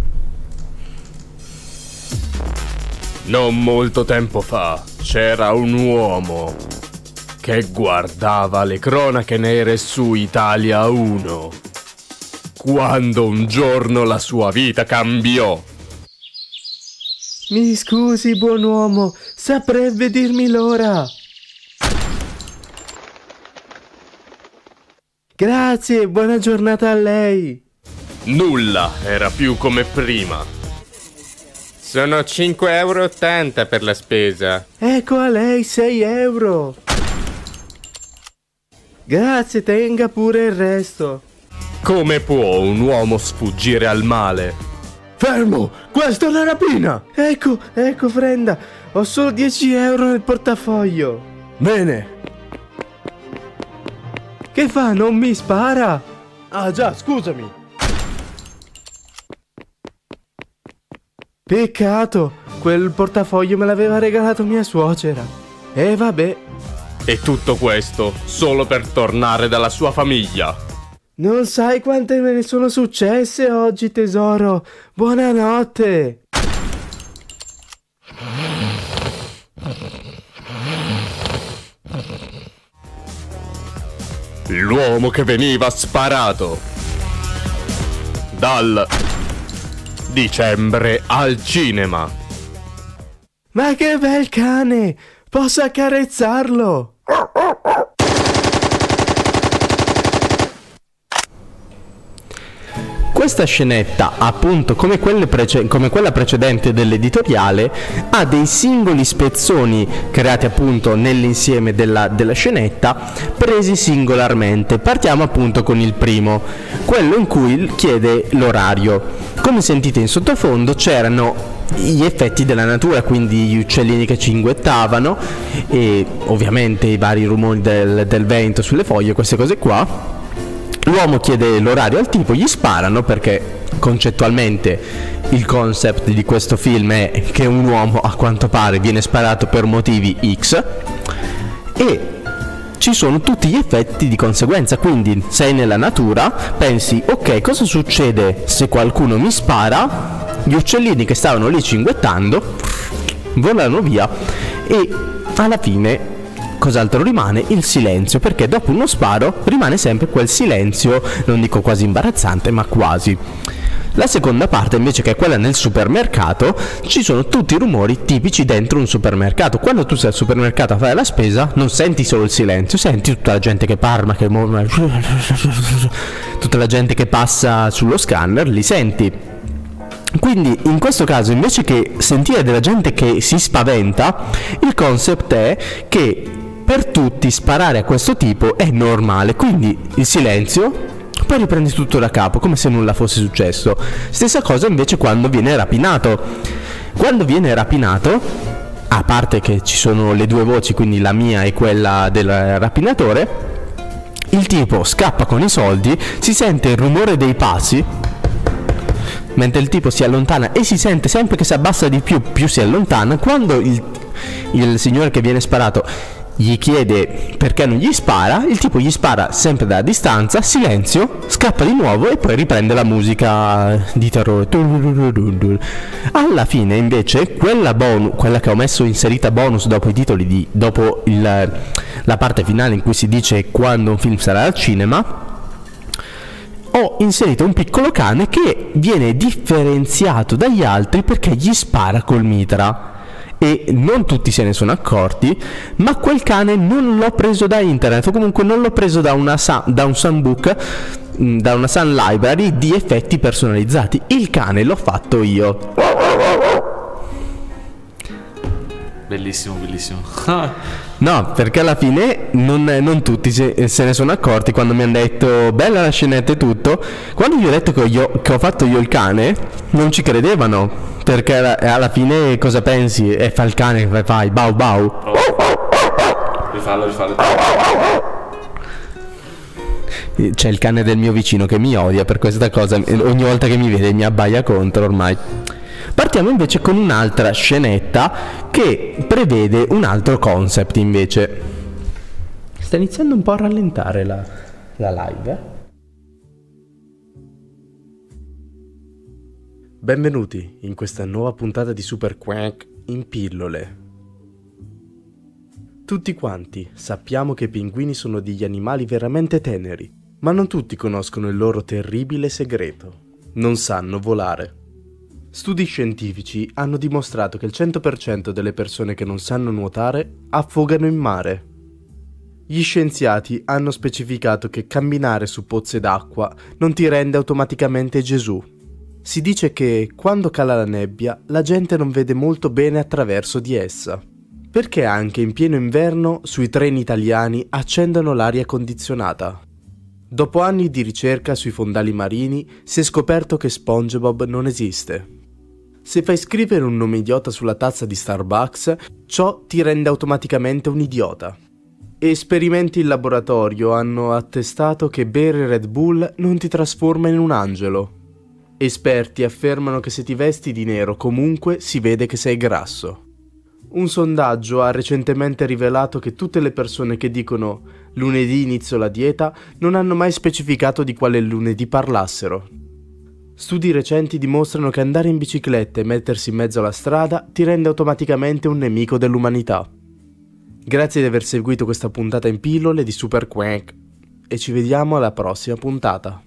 Speaker 5: Non molto tempo fa c'era un uomo che guardava le cronache nere su Italia uno, quando un giorno la sua vita cambiò.
Speaker 2: Mi scusi, buon uomo, saprebbe dirmi l'ora? Grazie, buona giornata a lei.
Speaker 5: Nulla era più come prima. Sono cinque euro e ottanta per la spesa.
Speaker 2: Ecco a lei sei euro. Grazie, tenga pure il resto.
Speaker 5: Come può un uomo sfuggire al male?
Speaker 2: Fermo, questa è una rapina. Ecco, ecco Frenda, ho solo dieci euro nel portafoglio. Bene. Che fa, non mi spara? Ah già, scusami. Peccato, quel portafoglio me l'aveva regalato mia suocera. E vabbè.
Speaker 5: E tutto questo solo per tornare dalla sua famiglia.
Speaker 2: Non sai quante me ne sono successe oggi, tesoro. Buonanotte.
Speaker 5: L'uomo che veniva sparato dal dicembre al cinema.
Speaker 2: Ma che bel cane! Posso accarezzarlo? Questa scenetta, appunto come, quelle prece- come quella precedente dell'editoriale, ha dei singoli spezzoni creati appunto nell'insieme della, della scenetta, presi singolarmente. Partiamo appunto con il primo, quello in cui chiede l'orario. Come sentite in sottofondo c'erano gli effetti della natura, quindi gli uccellini che cinguettavano e ovviamente i vari rumori del, del vento sulle foglie, queste cose qua. L'uomo chiede l'orario al tipo, gli sparano perché concettualmente il concept di questo film è che un uomo a quanto pare viene sparato per motivi X e ci sono tutti gli effetti di conseguenza. Quindi sei nella natura, pensi ok, cosa succede se qualcuno mi spara? Gli uccellini che stavano lì cinguettando volano via e alla fine cos'altro rimane? Il silenzio, perché dopo uno sparo rimane sempre quel silenzio, non dico quasi imbarazzante, ma quasi. La seconda parte invece, che è quella nel supermercato, ci sono tutti i rumori tipici dentro un supermercato. Quando tu sei al supermercato a fare la spesa non senti solo il silenzio, senti tutta la gente che parla, che muove, tutta la gente che passa sullo scanner, li senti. Quindi in questo caso, invece che sentire della gente che si spaventa, il concept è che per tutti sparare a questo tipo è normale, quindi il silenzio, poi riprendi tutto da capo come se nulla fosse successo. Stessa cosa invece quando viene rapinato. Quando viene rapinato, a parte che ci sono le due voci, quindi la mia e quella del rapinatore, il tipo scappa con i soldi, si sente il rumore dei passi mentre il tipo si allontana e si sente sempre che si abbassa di più, più si allontana. Quando il, il signore che viene sparato gli chiede perché non gli spara, il tipo gli spara sempre dalla distanza, silenzio, scappa di nuovo e poi riprende la musica di terrore. Alla fine invece quella bonus, quella che ho messo inserita bonus dopo i titoli di, dopo il, la parte finale in cui si dice quando un film sarà al cinema, ho inserito un piccolo cane che viene differenziato dagli altri perché gli spara col mitra. E non tutti se ne sono accorti, ma quel cane non l'ho preso da internet, o comunque non l'ho preso da una da un Sunbook, da una Sun Library di effetti personalizzati. Il cane l'ho fatto io.
Speaker 1: Bellissimo, bellissimo.
Speaker 2: No, perché alla fine non, non tutti se, se ne sono accorti quando mi hanno detto bella la scenetta e tutto. Quando gli ho detto che, io, che ho fatto io il cane, non ci credevano. Perché alla fine cosa pensi? E fa il cane che fai bau bau.
Speaker 1: Rifallo, rifallo.
Speaker 2: C'è il cane del mio vicino che mi odia per questa cosa. Ogni volta che mi vede mi abbaia contro ormai. Partiamo invece con un'altra scenetta che prevede un altro concept invece. Sta iniziando un po' a rallentare la, la live, eh? Benvenuti in questa nuova puntata di Super Quack in pillole. Tutti quanti sappiamo che i pinguini sono degli animali veramente teneri, ma non tutti conoscono il loro terribile segreto. Non sanno volare. Studi scientifici hanno dimostrato che il cento per cento delle persone che non sanno nuotare affogano in mare. Gli scienziati hanno specificato che camminare su pozze d'acqua non ti rende automaticamente Gesù. Si dice che quando cala la nebbia la gente non vede molto bene attraverso di essa, perché anche in pieno inverno sui treni italiani accendono l'aria condizionata. Dopo anni di ricerca sui fondali marini si è scoperto che SpongeBob non esiste. Se fai scrivere un nome idiota sulla tazza di Starbucks, ciò ti rende automaticamente un idiota. Esperimenti in laboratorio hanno attestato che bere Red Bull non ti trasforma in un angelo. Esperti affermano che se ti vesti di nero comunque si vede che sei grasso. Un sondaggio ha recentemente rivelato che tutte le persone che dicono lunedì inizio la dieta non hanno mai specificato di quale lunedì parlassero. Studi recenti dimostrano che andare in bicicletta e mettersi in mezzo alla strada ti rende automaticamente un nemico dell'umanità. Grazie di aver seguito questa puntata in pillole di Super Quack e ci vediamo alla prossima puntata.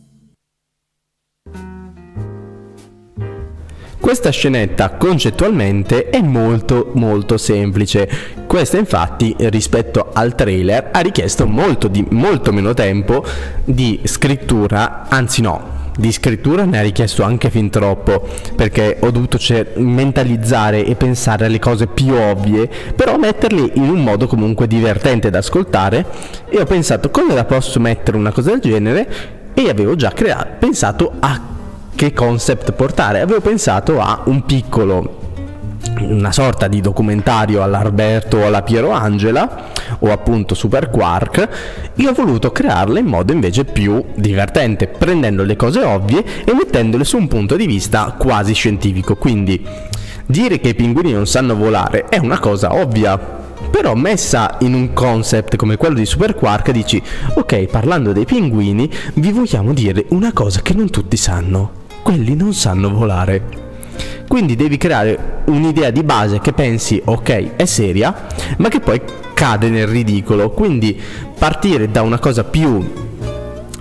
Speaker 2: Questa scenetta concettualmente è molto molto semplice. Questa infatti rispetto al trailer ha richiesto molto, di, molto meno tempo di scrittura, anzi no, di scrittura ne ha richiesto anche fin troppo, perché ho dovuto cer- mentalizzare e pensare alle cose più ovvie, però metterle in un modo comunque divertente da ascoltare, e ho pensato come la posso mettere una cosa del genere, e avevo già creato, pensato a che concept portare. Avevo pensato a un piccolo, una sorta di documentario all'Alberto o alla Piero Angela o appunto Super Quark, e ho voluto crearle in modo invece più divertente, prendendo le cose ovvie e mettendole su un punto di vista quasi scientifico. Quindi dire che i pinguini non sanno volare è una cosa ovvia, però messa in un concept come quello di Super Quark dici ok, parlando dei pinguini vi vogliamo dire una cosa che non tutti sanno: quelli non sanno volare. Quindi devi creare un'idea di base che pensi ok, è seria, ma che poi cade nel ridicolo. Quindi partire da una cosa più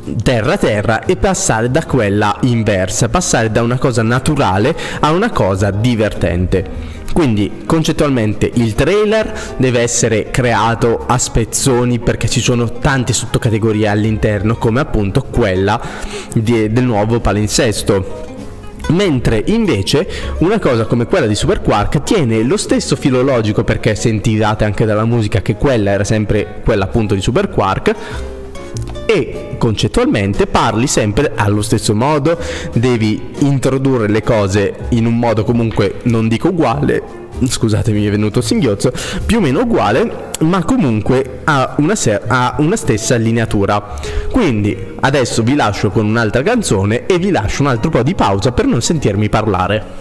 Speaker 2: terra-terra e passare da quella inversa, passare da una cosa naturale a una cosa divertente. Quindi concettualmente il trailer deve essere creato a spezzoni perché ci sono tante sottocategorie all'interno, come appunto quella di, del nuovo palinsesto. Mentre invece una cosa come quella di Super Quark tiene lo stesso filo logico, perché sentivate anche dalla musica che quella era sempre quella appunto di Super Quark, e concettualmente parli sempre allo stesso modo, devi introdurre le cose in un modo comunque non dico uguale, scusatemi, mi è venuto il singhiozzo, più o meno uguale, ma comunque ha una, se- ha una stessa lineatura. Quindi adesso vi lascio con un'altra canzone e vi lascio un altro po' di pausa per non sentirmi parlare.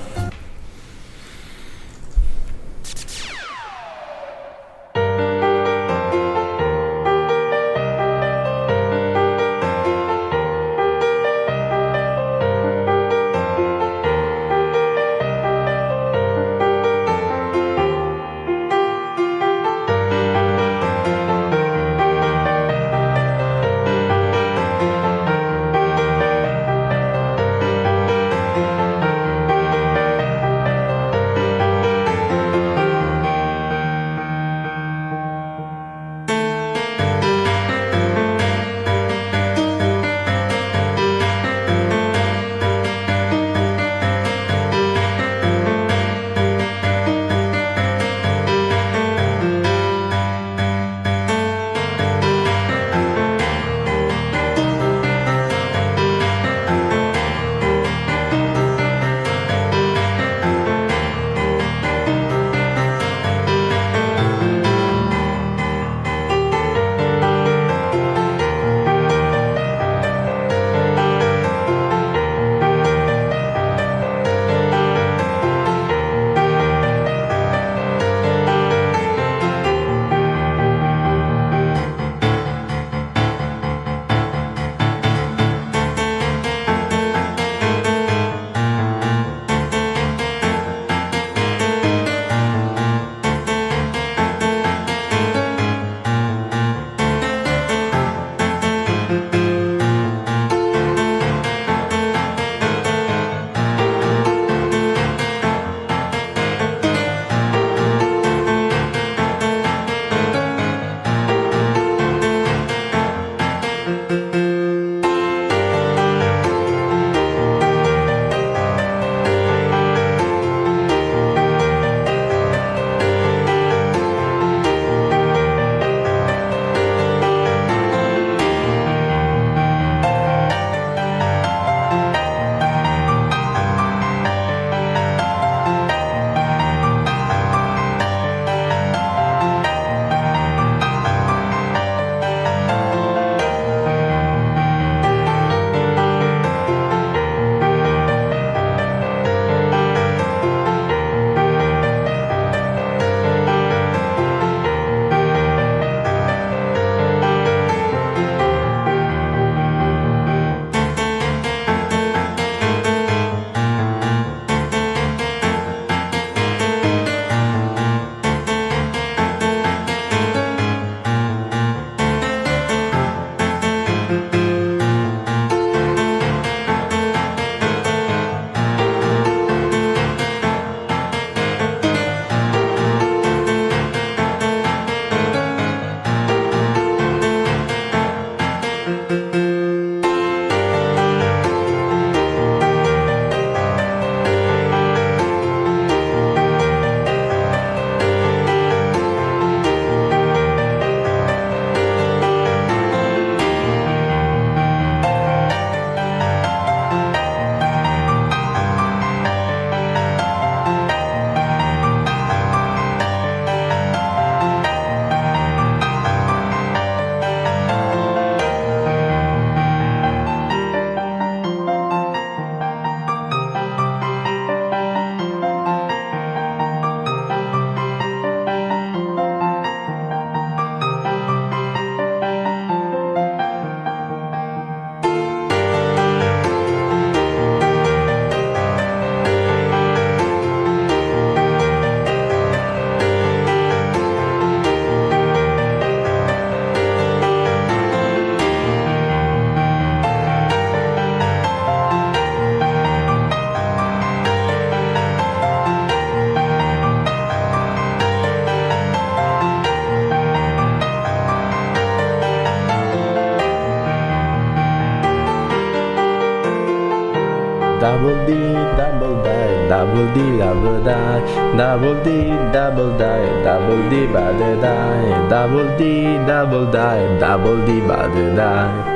Speaker 2: double D, double die, double D, double die, double D, double die, double D, bad die, double D, double die, double D, bad die.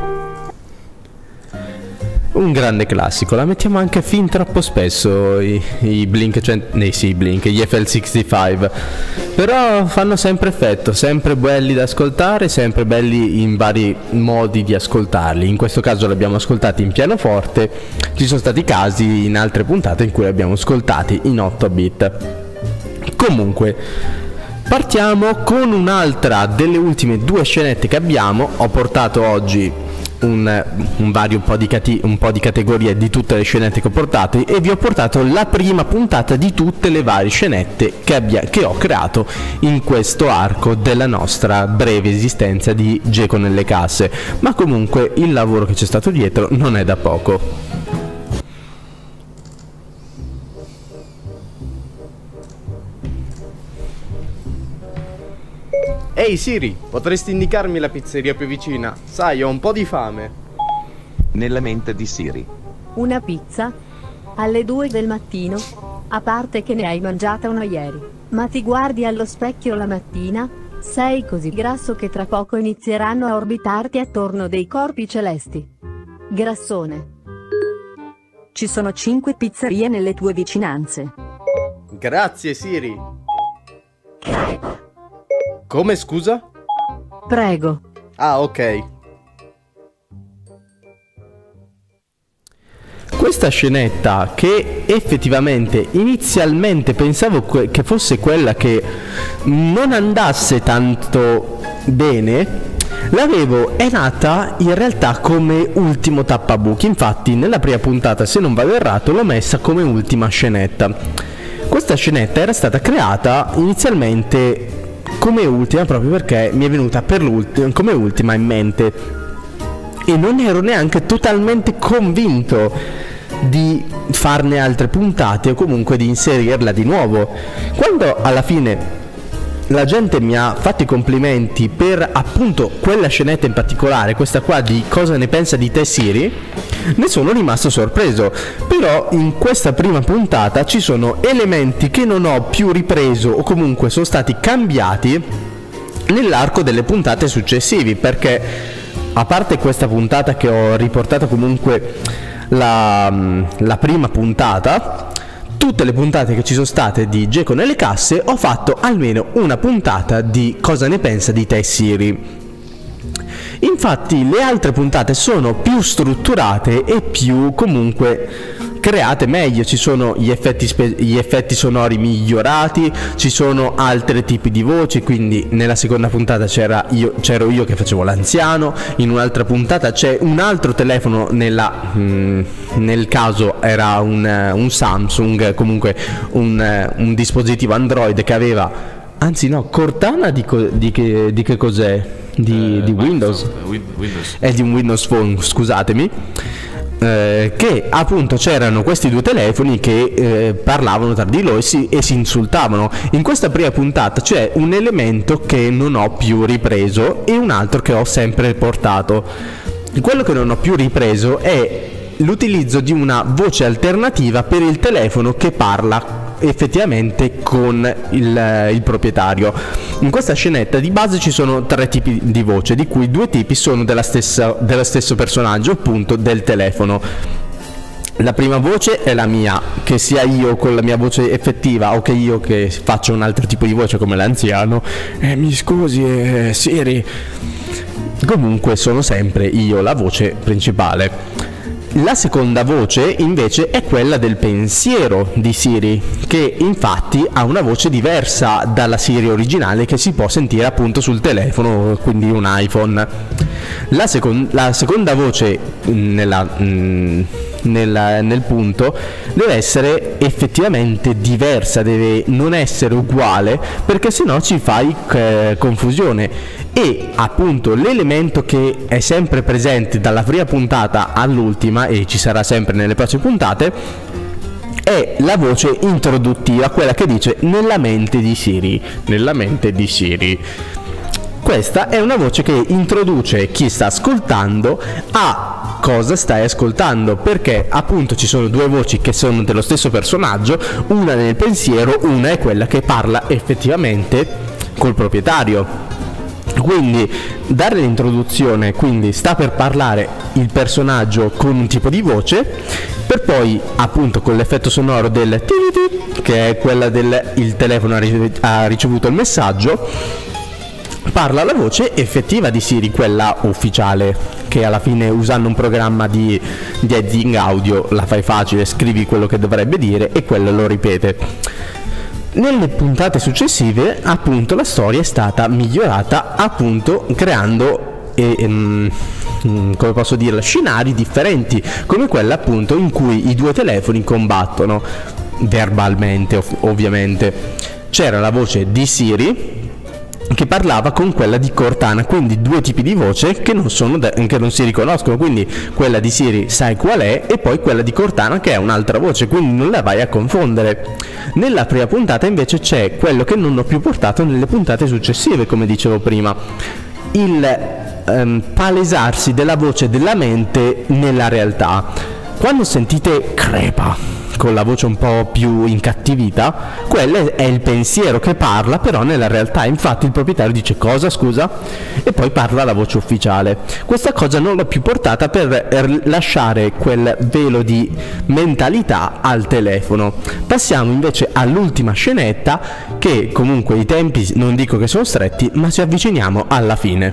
Speaker 2: Un grande classico, la mettiamo anche fin troppo spesso i, i Blink, cioè, eh sì, i Blink, gli F L sessantacinque, però fanno sempre effetto, sempre belli da ascoltare, sempre belli in vari modi di ascoltarli. In questo caso li abbiamo ascoltati in pianoforte, ci sono stati casi in altre puntate in cui li abbiamo ascoltati in otto bit. Comunque, partiamo con un'altra delle ultime due scenette che abbiamo. Ho portato oggi Un, un vario po' di cati- un po' di categorie di tutte le scenette che ho portato, e vi ho portato la prima puntata di tutte le varie scenette che, abbia- che ho creato in questo arco della nostra breve esistenza di Geco nelle casse, ma comunque il lavoro che c'è stato dietro non è da poco. Ehi Siri, potresti indicarmi la pizzeria più vicina? Sai, ho un po' di fame.
Speaker 6: Nella mente di Siri.
Speaker 7: Una pizza? Alle due del mattino? A parte che ne hai mangiata una ieri, ma ti guardi allo specchio la mattina? Sei così grasso che tra poco inizieranno a orbitarti attorno dei corpi celesti. Grassone.
Speaker 8: Ci sono cinque pizzerie nelle tue vicinanze.
Speaker 2: Grazie Siri. Come, scusa?
Speaker 7: Prego.
Speaker 2: Ah, ok. Questa scenetta, che effettivamente inizialmente pensavo que- che fosse quella che non andasse tanto bene, l'avevo, è nata in realtà come ultimo tappabuchi. Infatti nella prima puntata, se non vado errato, l'ho messa come ultima scenetta. Questa scenetta era stata creata inizialmente come ultima proprio perché mi è venuta per l'ultima, come ultima in mente, e non ero neanche totalmente convinto di farne altre puntate o comunque di inserirla di nuovo. Quando alla fine la gente mi ha fatto i complimenti per appunto quella scenetta in particolare, questa qua di Cosa ne pensa di te Siri, ne sono rimasto sorpreso. Però in questa prima puntata ci sono elementi che non ho più ripreso o comunque sono stati cambiati nell'arco delle puntate successivi, perché a parte questa puntata che ho riportato comunque la, la prima puntata, tutte le puntate che ci sono state di Geco nelle casse ho fatto almeno una puntata di Cosa ne pensa di te Siri. Infatti le altre puntate sono più strutturate e più comunque create meglio, ci sono gli effetti, spe- gli effetti sonori migliorati, ci sono altri tipi di voci, quindi nella seconda puntata c'era io, c'ero io che facevo l'anziano, in un'altra puntata c'è un altro telefono, nella, mh, nel caso era un, un Samsung, comunque un, un dispositivo Android che aveva, anzi no, Cortana di, co- di, che, di che cos'è? Di, eh, di Windows.
Speaker 1: Windows
Speaker 2: È di un Windows Phone, scusatemi. Eh, che appunto c'erano questi due telefoni che eh, parlavano tra di loro e si, e si insultavano. In questa prima puntata c'è un elemento che non ho più ripreso e un altro che ho sempre portato. Quello che non ho più ripreso è l'utilizzo di una voce alternativa per il telefono che parla effettivamente con il, il proprietario. In questa scenetta di base ci sono tre tipi di voce, di cui due tipi sono della stessa, dello stesso personaggio, appunto del telefono. La prima voce è la mia, che sia io con la mia voce effettiva o che io che faccio un altro tipo di voce come l'anziano, eh, mi scusi eh, Siri, comunque sono sempre io la voce principale. La seconda voce invece è quella del pensiero di Siri, che infatti ha una voce diversa dalla Siri originale che si può sentire appunto sul telefono, quindi un iPhone. La, secon- la seconda voce nella, mh, nella, nel punto deve essere effettivamente diversa, deve non essere uguale, perché sennò ci fai eh, confusione. E appunto l'elemento che è sempre presente dalla prima puntata all'ultima e ci sarà sempre nelle prossime puntate è la voce introduttiva, quella che dice nella mente di Siri, nella mente di Siri. Questa è una voce che introduce chi sta ascoltando a cosa stai ascoltando, perché appunto ci sono due voci che sono dello stesso personaggio, una nel pensiero, una è quella che parla effettivamente col proprietario. Quindi dare l'introduzione, quindi sta per parlare il personaggio con un tipo di voce, per poi appunto con l'effetto sonoro del ti, che è quella del il telefono ha ricevuto, ha ricevuto il messaggio, parla la voce effettiva di Siri, quella ufficiale, che alla fine usando un programma di, di editing audio la fai facile, scrivi quello che dovrebbe dire e quello lo ripete. Nelle puntate successive appunto la storia è stata migliorata appunto creando eh, ehm, come posso dire, scenari differenti, come quella appunto in cui i due telefoni combattono verbalmente, ov- ovviamente. C'era la voce di Siri che parlava con quella di Cortana, quindi due tipi di voce che non, sono de- che non si riconoscono, quindi quella di Siri sai qual è e poi quella di Cortana che è un'altra voce, quindi non la vai a confondere. Nella prima puntata invece c'è quello che non ho più portato nelle puntate successive, come dicevo prima, il ehm, palesarsi della voce della mente nella realtà. Quando sentite crepa con la voce un po' più incattivita, quello è il pensiero che parla però nella realtà. Infatti il proprietario dice cosa scusa e poi parla la voce ufficiale. Questa cosa non l'ho più portata per lasciare quel velo di mentalità al telefono. Passiamo invece all'ultima scenetta, che comunque i tempi non dico che sono stretti, ma ci avviciniamo alla fine.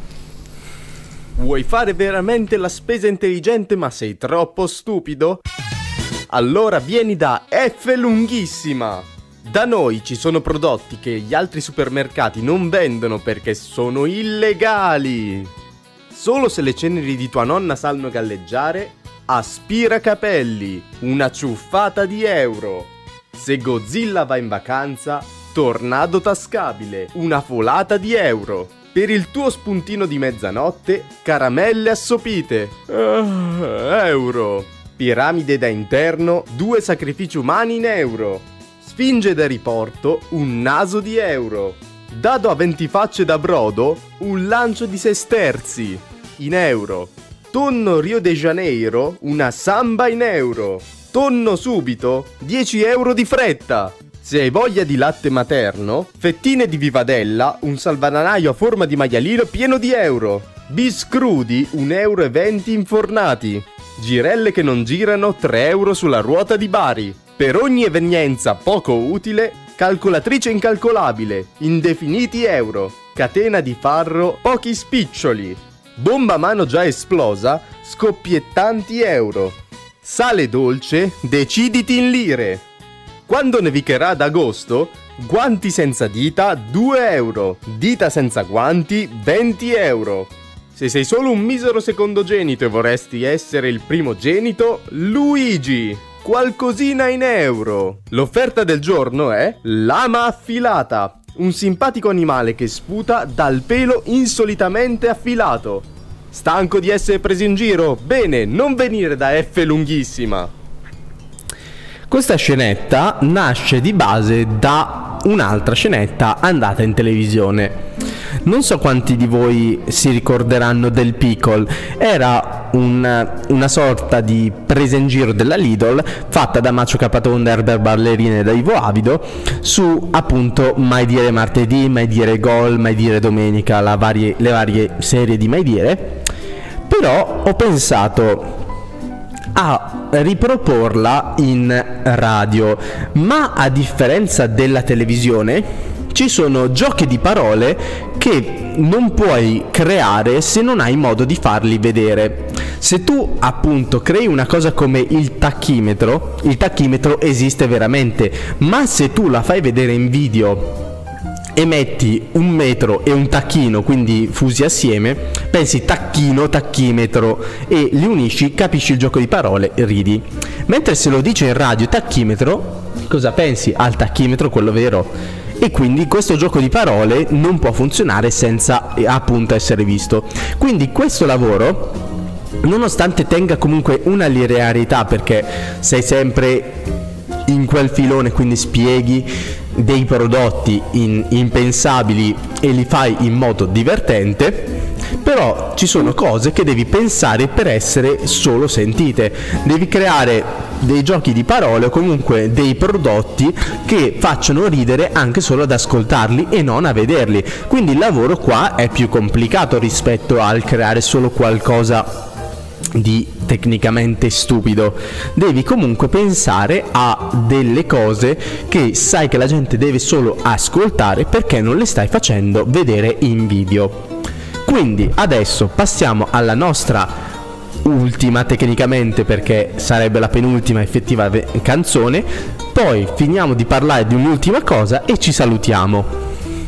Speaker 5: Vuoi fare veramente la spesa intelligente ma sei troppo stupido? Allora vieni da F Lunghissima! Da noi ci sono prodotti che gli altri supermercati non vendono perché sono illegali! Solo se le ceneri di tua nonna sanno galleggiare, aspiracapelli, una ciuffata di euro! Se Godzilla va in vacanza, tornado tascabile, una folata di euro! Per il tuo spuntino di mezzanotte, caramelle assopite, uh, euro! Piramide da interno, due sacrifici umani in euro. Sfinge da riporto, un naso di euro. Dado a venti facce da brodo, un lancio di sesterzi in euro. Tonno Rio de Janeiro, una samba in euro. Tonno subito, dieci euro di fretta. Se hai voglia di latte materno, fettine di vivadella, un salvadanaio a forma di maialino pieno di euro. Bis crudi, un euro e venti infornati. Girelle che non girano, tre euro sulla ruota di Bari. Per ogni evenienza poco utile, calcolatrice incalcolabile, indefiniti euro. Catena di farro, pochi spiccioli. Bomba a mano già esplosa, scoppiettanti euro. Sale dolce, deciditi in lire. Quando nevicherà ad agosto, guanti senza dita, due euro. Dita senza guanti, venti euro. Se sei solo un misero secondogenito e vorresti essere il primogenito, Luigi, qualcosina in euro. L'offerta del giorno è lama affilata, un simpatico animale che sputa dal pelo insolitamente affilato. Stanco di essere preso in giro? Bene, non venire da F Lunghissima.
Speaker 2: Questa scenetta nasce di base da un'altra scenetta andata in televisione. Non so quanti di voi si ricorderanno del Pickle. Era un, una sorta di presa in giro della Lidl fatta da Macio Capatonda, Herbert Ballerina e da Ivo Avido su appunto Mai Dire Martedì, Mai Dire Gol, Mai Dire Domenica, la varie, le varie serie di Mai Dire. Però ho pensato a riproporla in radio, ma a differenza della televisione ci sono giochi di parole che non puoi creare se non hai modo di farli vedere. Se tu appunto crei una cosa come il tachimetro, il tachimetro esiste veramente, ma se tu la fai vedere in video e metti un metro e un tacchino, quindi fusi assieme, pensi tacchino, tacchimetro e li unisci, capisci il gioco di parole e ridi. Mentre se lo dice in radio tachimetro, cosa pensi? Al tachimetro, quello vero. E quindi questo gioco di parole non può funzionare senza appunto essere visto. Quindi questo lavoro, nonostante tenga comunque una linearità, perché sei sempre in quel filone, quindi spieghi dei prodotti in, impensabili e li fai in modo divertente, però ci sono cose che devi pensare per essere solo sentite. Devi creare dei giochi di parole o comunque dei prodotti che facciano ridere anche solo ad ascoltarli e non a vederli. Quindi il lavoro qua è più complicato rispetto al creare solo qualcosa di tecnicamente stupido. Devi comunque pensare a delle cose che sai che la gente deve solo ascoltare perché non le stai facendo vedere in video. Quindi adesso passiamo alla nostra ultima tecnicamente, perché sarebbe la penultima effettiva canzone, poi finiamo di parlare di un'ultima cosa e ci salutiamo.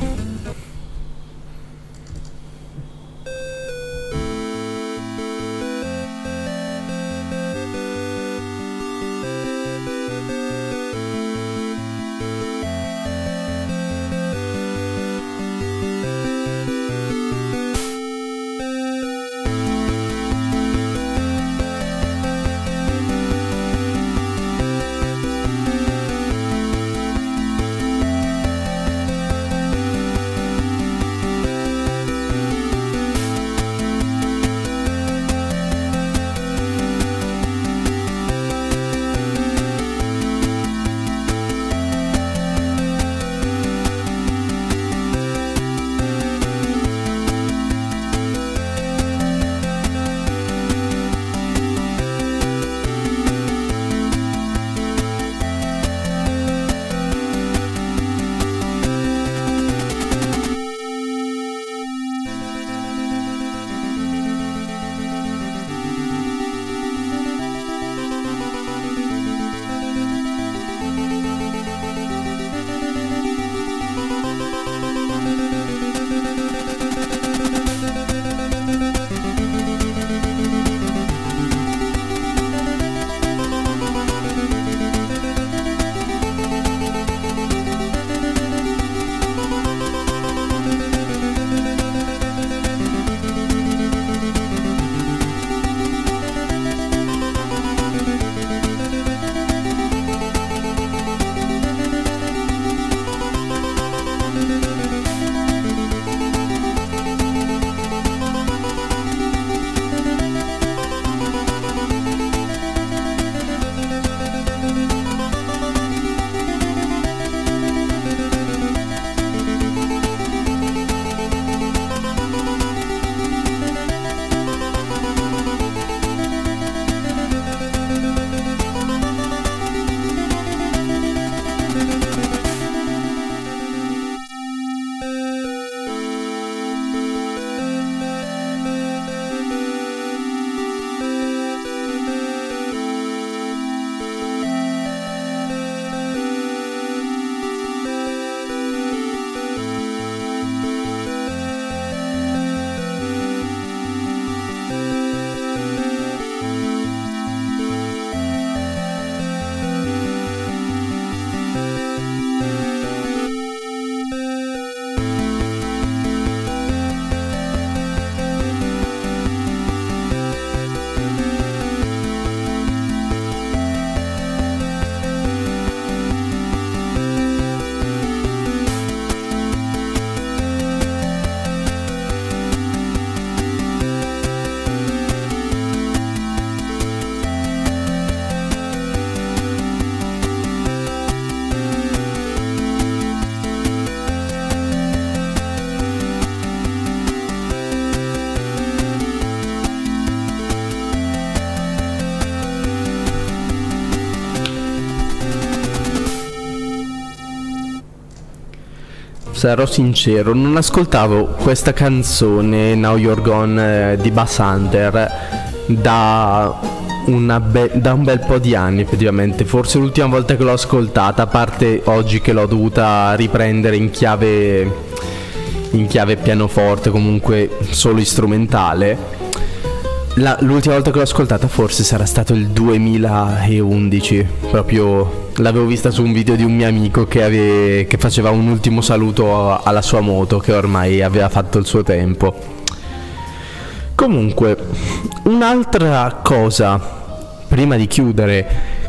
Speaker 2: sarò sincero, non ascoltavo questa canzone Now You're Gone eh, di Bass Hunter da, una be- da un bel po' di anni effettivamente. Forse l'ultima volta che l'ho ascoltata, a parte oggi che l'ho dovuta riprendere in chiave in chiave pianoforte, comunque solo strumentale, La, l'ultima volta che l'ho ascoltata forse sarà stato il duemilaundici. Proprio l'avevo vista su un video di un mio amico che, ave, che faceva un ultimo saluto a, alla sua moto, che ormai aveva fatto il suo tempo. Comunque, un'altra cosa prima di chiudere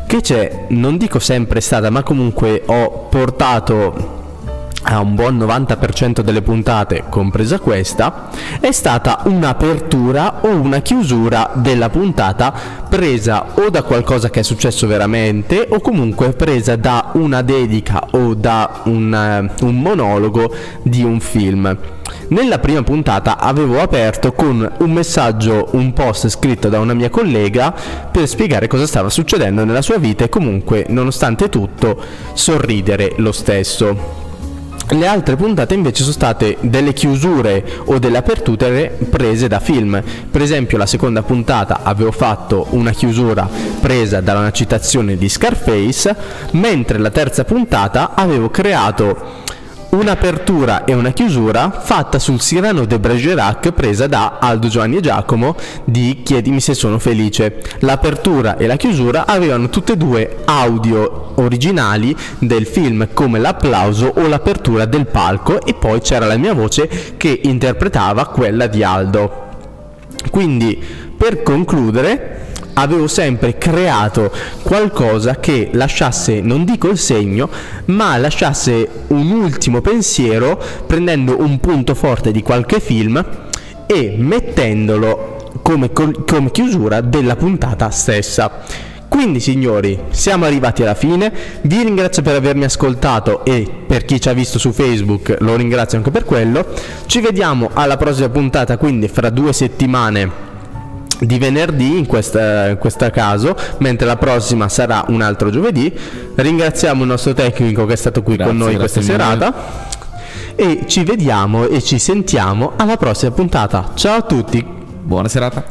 Speaker 2: che c'è, non dico sempre stata, ma comunque ho portato a un buon novanta per cento delle puntate, compresa questa, è stata un'apertura o una chiusura della puntata presa o da qualcosa che è successo veramente o comunque presa da una dedica o da un, uh, un monologo di un film. Nella prima puntata avevo aperto con un messaggio, un post scritto da una mia collega per spiegare cosa stava succedendo nella sua vita e comunque, nonostante tutto, sorridere lo stesso. Le altre puntate invece sono state delle chiusure o delle aperture prese da film. Per esempio la seconda puntata avevo fatto una chiusura presa da una citazione di Scarface, mentre la terza puntata avevo creato un'apertura e una chiusura fatta sul Cyrano de Bergerac presa da Aldo, Giovanni e Giacomo di Chiedimi se sono felice. L'apertura e la chiusura avevano tutte e due audio originali del film, come l'applauso o l'apertura del palco, e poi c'era la mia voce che interpretava quella di Aldo. Quindi, per concludere, avevo sempre creato qualcosa che lasciasse, non dico il segno, ma lasciasse un ultimo pensiero, prendendo un punto forte di qualche film e mettendolo come, come chiusura della puntata stessa. Quindi signori, siamo arrivati alla fine, vi ringrazio per avermi ascoltato e per chi ci ha visto su Facebook lo ringrazio anche per quello. Ci vediamo alla prossima puntata, quindi fra due settimane di venerdì in questa, in questo caso, mentre la prossima sarà un altro giovedì. Ringraziamo il nostro tecnico che è stato qui grazie, con noi questa serata e ci vediamo e ci sentiamo alla prossima puntata. Ciao a tutti,
Speaker 1: buona serata.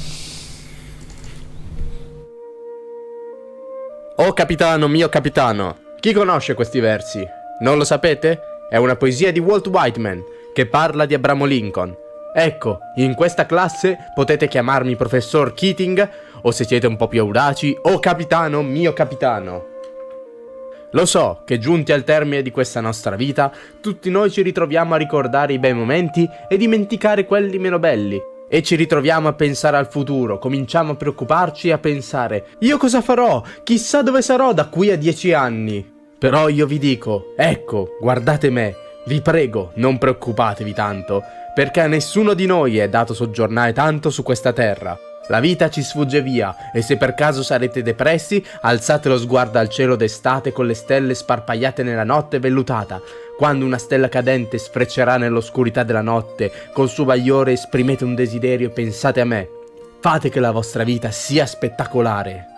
Speaker 2: Oh capitano, mio capitano, chi conosce questi versi? Non lo sapete? È una poesia di Walt Whitman che parla di Abramo Lincoln. Ecco, in questa classe potete chiamarmi professor Keating, o se siete un po' più audaci, oh capitano, mio capitano. Lo so che giunti al termine di questa nostra vita, tutti noi ci ritroviamo a ricordare i bei momenti e dimenticare quelli meno belli. E ci ritroviamo a pensare al futuro, cominciamo a preoccuparci e a pensare: io cosa farò? Chissà dove sarò da qui a dieci anni. Però io vi dico, ecco, guardate me, vi prego, non preoccupatevi tanto, perché a nessuno di noi è dato soggiornare tanto su questa terra. La vita ci sfugge via e se per caso sarete depressi, alzate lo sguardo al cielo d'estate con le stelle sparpagliate nella notte vellutata. Quando una stella cadente sfreccerà nell'oscurità della notte, col suo bagliore esprimete un desiderio e pensate a me. Fate che la vostra vita sia spettacolare.